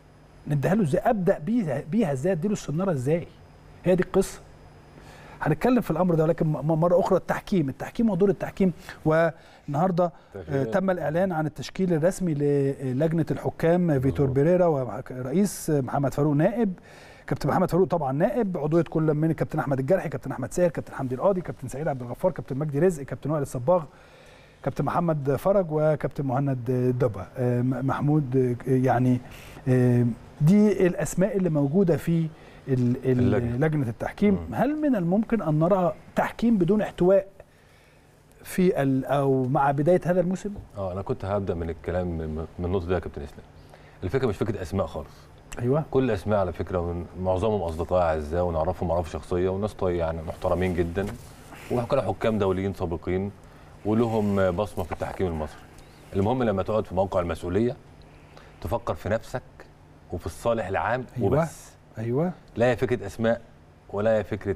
ابدا بيها ازاي؟ اديله السناره ازاي؟ هي دي القصه. هنتكلم في الامر ده، ولكن مره اخرى التحكيم ودور التحكيم. والنهارده تم الاعلان عن التشكيل الرسمي للجنه الحكام، فيتور بيريرا ورئيس محمد فاروق نائب. كابتن محمد فاروق طبعا نائب، عضويه كل من كابتن احمد الجرحي، كابتن احمد ساهر، كابتن حمدي القاضي، كابتن سعيد عبد الغفار، كابتن مجدي رزق، كابتن وائل الصباغ، كابتن محمد فرج، وكابتن مهند دبا. محمود يعني دي الاسماء اللي موجوده في لجنه التحكيم. هل من الممكن ان نرى تحكيم بدون احتواء في او مع بدايه هذا الموسم؟ انا كنت هبدا من الكلام من النقطه دي يا كابتن اسلام. الفكره مش فكره اسماء خالص. ايوه، كل اسماء على فكره معظمهم اصدقاء اعزاء ونعرفهم معرفه شخصيه وناس يعني محترمين جدا، وكانوا حكام دوليين سابقين ولهم بصمه في التحكيم المصري. المهم لما تقعد في موقع المسؤوليه تفكر في نفسك وفي الصالح العام. أيوة. وبس. ايوه، لا هي فكره اسماء ولا هي فكره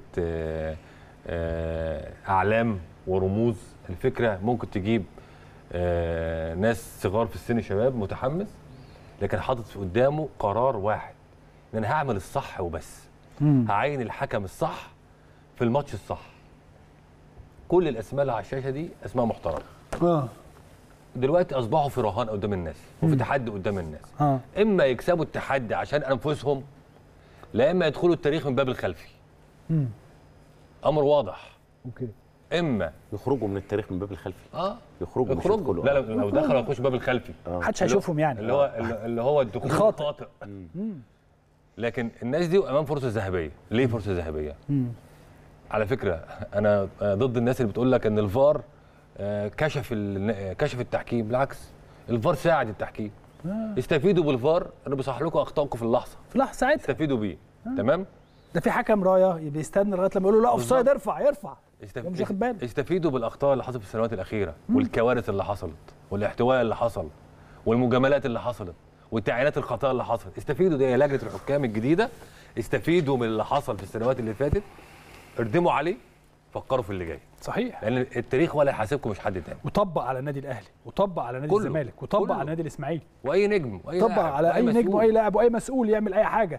اعلام ورموز. الفكره ممكن تجيب ناس صغار في السن، شباب متحمس، لكن حاطط قدامه قرار واحد، ان انا هعمل الصح وبس. هعين الحكم الصح في الماتش الصح. كل الاسماء اللي على الشاشه دي اسماء محترمه. دلوقتي اصبحوا في رهان قدام الناس وفي تحدي قدام الناس. اما يكسبوا التحدي عشان انفسهم، لا اما يدخلوا التاريخ من باب الخلفي. امر واضح. اوكي. اما يخرجوا من التاريخ من باب الخلفي. يخرجوا. لا لو دخلوا هيخش باب الخلفي. محدش هيشوفهم يعني. اللي هو الدخول الخاطئ. لكن الناس دي امام فرصه ذهبيه. ليه فرصه ذهبيه؟ على فكره انا ضد الناس اللي بتقول لك ان الفار كشف التحكيم. بالعكس، الفار ساعد التحكيم. استفيدوا بالفار انه بيصحح لكم اخطائكم في اللحظه ساعتها استفيدوا بيه. تمام. ده في حكم رايه بيستنى لغايه لما يقول له لا اوفسايد يرفع مش واخد باله. استفيدوا بالاخطاء اللي حصلت في السنوات الاخيره والكوارث اللي حصلت والاحتواء اللي حصل والمجاملات اللي حصلت والتعيينات الخطأ اللي حصلت. استفيدوا. دي لجنه الحكام الجديده. استفيدوا من اللي حصل في السنوات اللي فاتت، اردموا عليه، فكروا في اللي جاي. صحيح. لان التاريخ ولا يحاسبكم، مش حد تاني. وطبق على النادي الاهلي، وطبق على نادي الزمالك، وطبق على النادي الاسماعيلي، واي نجم واي طبق على اي نجم واي لاعب واي مسؤول يعمل اي حاجه.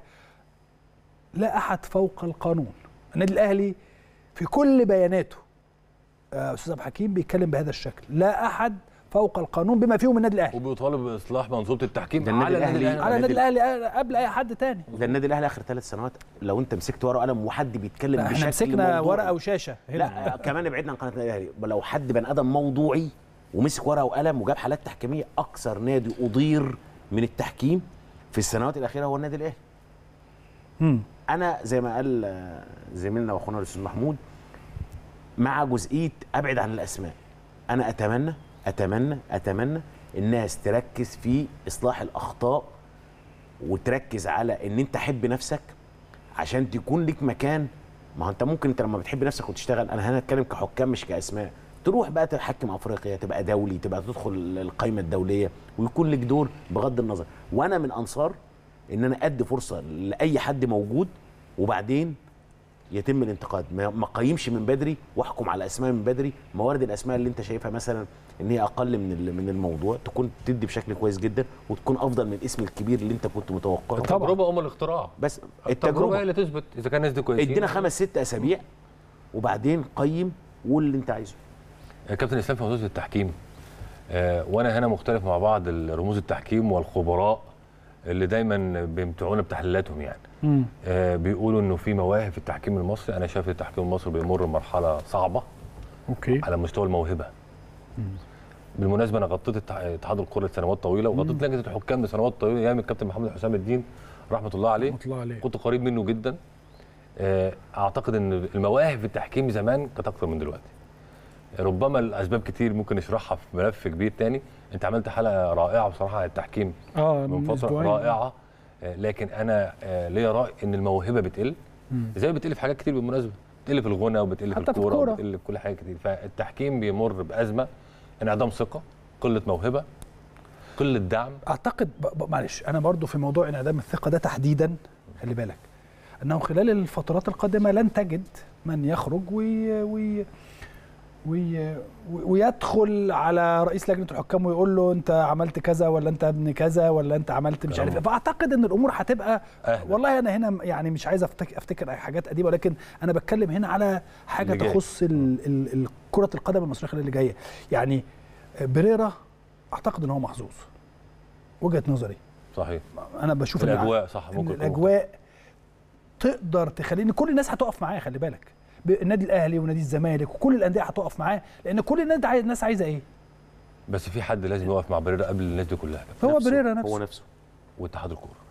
لا احد فوق القانون. النادي الاهلي في كل بياناته استاذ عبد الحكيم بيتكلم بهذا الشكل، لا احد فوق القانون بما فيهم النادي الاهلي. وبيطالب باصلاح منظومه التحكيم على النادي الاهلي قبل اي حد تاني. ده النادي الاهلي اخر 3 سنوات لو انت مسكت ورقه وقلم وحد بيتكلم بشكل احنا مسكنا ورقه وشاشه هنا. لا كمان ابعدنا عن قناه النادي الاهلي. لو حد بني ادم موضوعي ومسك ورقه وقلم وجاب حالات تحكيميه، اكثر نادي اضير من التحكيم في السنوات الاخيره هو النادي الاهلي. انا زي ما قال زميلنا واخونا الاستاذ محمود، مع جزئيه ابعد عن الاسماء. انا اتمنى الناس تركز في اصلاح الاخطاء وتركز على ان انت حب نفسك عشان تكون لك مكان. ما هو انت ممكن انت لما بتحب نفسك وتشتغل، انا هنتكلم كحكام مش كاسماء، تروح بقى تحكم افريقيا، تبقى دولي، تبقى تدخل القائمه الدوليه ويكون لك دور بغض النظر. وانا من انصار ان انا ادي فرصه لاي حد موجود وبعدين يتم الانتقاد. ما قيمش من بدري واحكم على اسماء من بدري. موارد الاسماء اللي انت شايفها مثلا ان هي اقل من الموضوع تكون تدي بشكل كويس جدا وتكون افضل من الاسم الكبير اللي انت كنت متوقعه. التجربه الاختراع. بس التجربه هي اللي تثبت اذا كان الناس دي كويسين. ادينا 5-6 اسابيع وبعدين قيم وقول اللي انت عايزه. كابتن اسلام، في موضوع التحكيم وانا هنا مختلف مع بعض رموز التحكيم والخبراء اللي دايما بيمتعونا بتحليلاتهم يعني. بيقولوا انه في مواهب في التحكيم المصري. انا شايف التحكيم المصري بيمر بمرحله صعبه على مستوى الموهبه. بالمناسبه انا غطيت اتحاد الكره لسنوات طويله، وغطيت لجنه الحكام لسنوات طويله ايام الكابتن محمد حسام الدين رحمه الله عليه. كنت قريب منه جدا. اعتقد ان المواهب في التحكيم زمان كانت اكتر من دلوقتي. ربما الاسباب كتير ممكن نشرحها في ملف كبير تاني. انت عملت حلقه رائعه بصراحه عن التحكيم من فتره رائعه. لكن انا ليا راي ان الموهبه بتقل زي ما بتقل في حاجات كتير بالمناسبه. بتقل في الغنى وبتقل في الكوره وبتقل في كل حاجه كتير. فالتحكيم بيمر بازمه، انعدام ثقه، قله موهبه، قله دعم. اعتقد معلش انا برضو في موضوع انعدام الثقه ده تحديدا، خلي بالك انه خلال الفترات القادمه لن تجد من يخرج ويدخل على رئيس لجنه الحكام ويقول له انت عملت كذا ولا انت ابن كذا ولا انت عملت مش عارف. فاعتقد ان الامور هتبقى والله انا هنا يعني مش عايز افتكر حاجات قديمه، ولكن انا بتكلم هنا على حاجه تخص كره القدم المصريه اللي جايه. يعني بريرا اعتقد ان هو محظوظ، وجهه نظري. صحيح. انا بشوف الاجواء صح، ممكن الاجواء تقدر تخليني كل الناس هتقف معاه. خلي بالك النادي الاهلي ونادي الزمالك وكل الانديه هتقف معاه، لان كل الناس عايزه ايه؟ بس في حد لازم يقف مع بريرا قبل الناس دي كلها. هو بريرا هو نفسه واتحاد الكوره.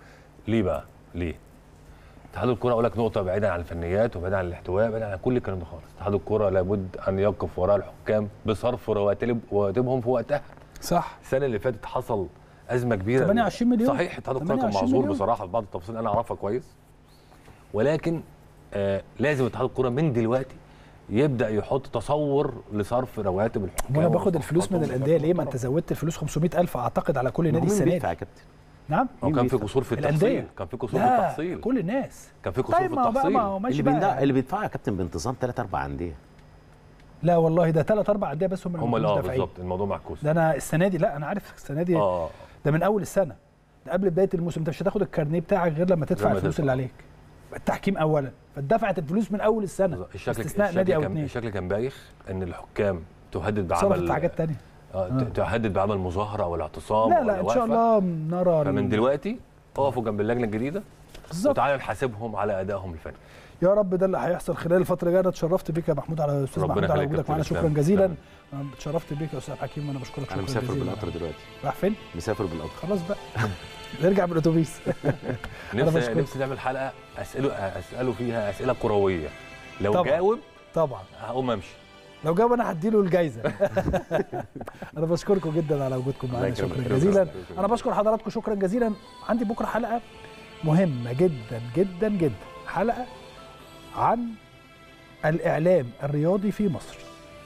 ليه بقى؟ ليه؟ اتحاد الكوره اقول لك نقطه بعيدا عن الفنيات وبعيدا عن الاحتواء بعيدا عن كل الكلام ده خالص، اتحاد الكوره لابد ان يقف وراء الحكام بصرف رواتبهم في وقتها. صح. السنه اللي فاتت حصل ازمه كبيره 28 مليون صحيح، اتحاد الكوره كان معذور بصراحه في بعض التفاصيل انا اعرفها كويس، ولكن لازم اتحاد الكوره من دلوقتي يبدا يحط تصور لصرف رواتب الحكام. وانا باخد الفلوس من الانديه ليه؟ ما انت زودت الفلوس 500,000 اعتقد على كل نادي السنه دي. يا كابتن؟ نعم، كان في قصور في التحصيل، كان في قصور في التحصيل، كل الناس كان في قصور في التحصيل. اللي بيدفعوا يا كابتن بانتظام 3-4 انديه. لا والله ده 3-4 انديه بس هم اللي بالظبط، الموضوع معكوس. ده انا السنه دي، لا انا عارف السنه دي ده من اول السنه، ده قبل بدايه الموسم. انت مش هتاخد الكارنيه بتاعك غير لما تدفع الفلوس اللي عليك. التحكيم اولا، فدفعت الفلوس من اول السنه. الشكل كان بايخ ان الحكام تهدد بعمل حاجات ثانيه، تهدد بعمل مظاهره او الاعتصام. لا ان شاء الله نرى. فمن دلوقتي اقفوا جنب اللجنه الجديده وتعالوا نحاسبهم على ادائهم الفني. يا رب ده اللي هيحصل خلال الفتره الجايه. اتشرفت بيك يا محمود، على استاذ محمود، على وجودك معانا. شكرا جزيلا. اتشرفت بيك يا استاذ حكيم، وانا بشكرك شكرا جزيلا. انا مسافر بالقطر دلوقتي. رايح فين؟ مسافر بالقطر. خلاص بقى نرجع بالاتوبيس. نفسي نعمل حلقه اساله فيها اسئله كرويه، لو طبعًا. جاوب طبعا هقوم امشي، لو جاوب انا هديله الجايزه. انا بشكركم جدا على وجودكم معانا، شكرا جزيلا. انا بشكر حضراتكم شكرا جزيلا. عندي بكره حلقه مهمه جدا جدا جدا، حلقه عن الاعلام الرياضي في مصر.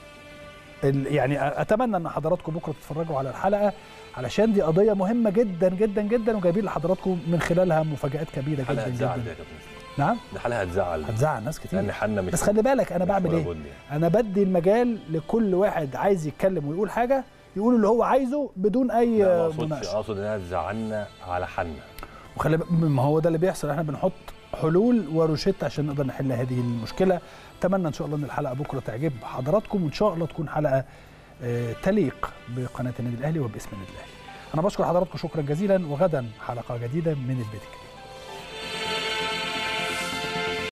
يعني اتمنى ان حضراتكم بكره تتفرجوا على الحلقه، علشان دي قضيه مهمه جدا جدا جدا، وجايبين لحضراتكم من خلالها مفاجآت كبيره جدا جدا. نعم، دي حلقه هتزعل ناس كتير، لان حنا مش، بس خلي بالك انا بعمل ايه؟ انا بدي المجال لكل واحد عايز يتكلم ويقول حاجه يقول اللي هو عايزه بدون اي مناقشه. اقصد انها تزعلنا على حنا، وخلي ما هو ده اللي بيحصل. احنا بنحط حلول وروشته عشان نقدر نحل هذه المشكله. اتمنى ان شاء الله ان الحلقه بكره تعجب حضراتكم، وان شاء الله تكون حلقه تليق بقناه النادي الاهلي وباسم النادي الاهلي. انا بشكر حضراتكم شكرا جزيلا، وغدا حلقه جديده من البيت.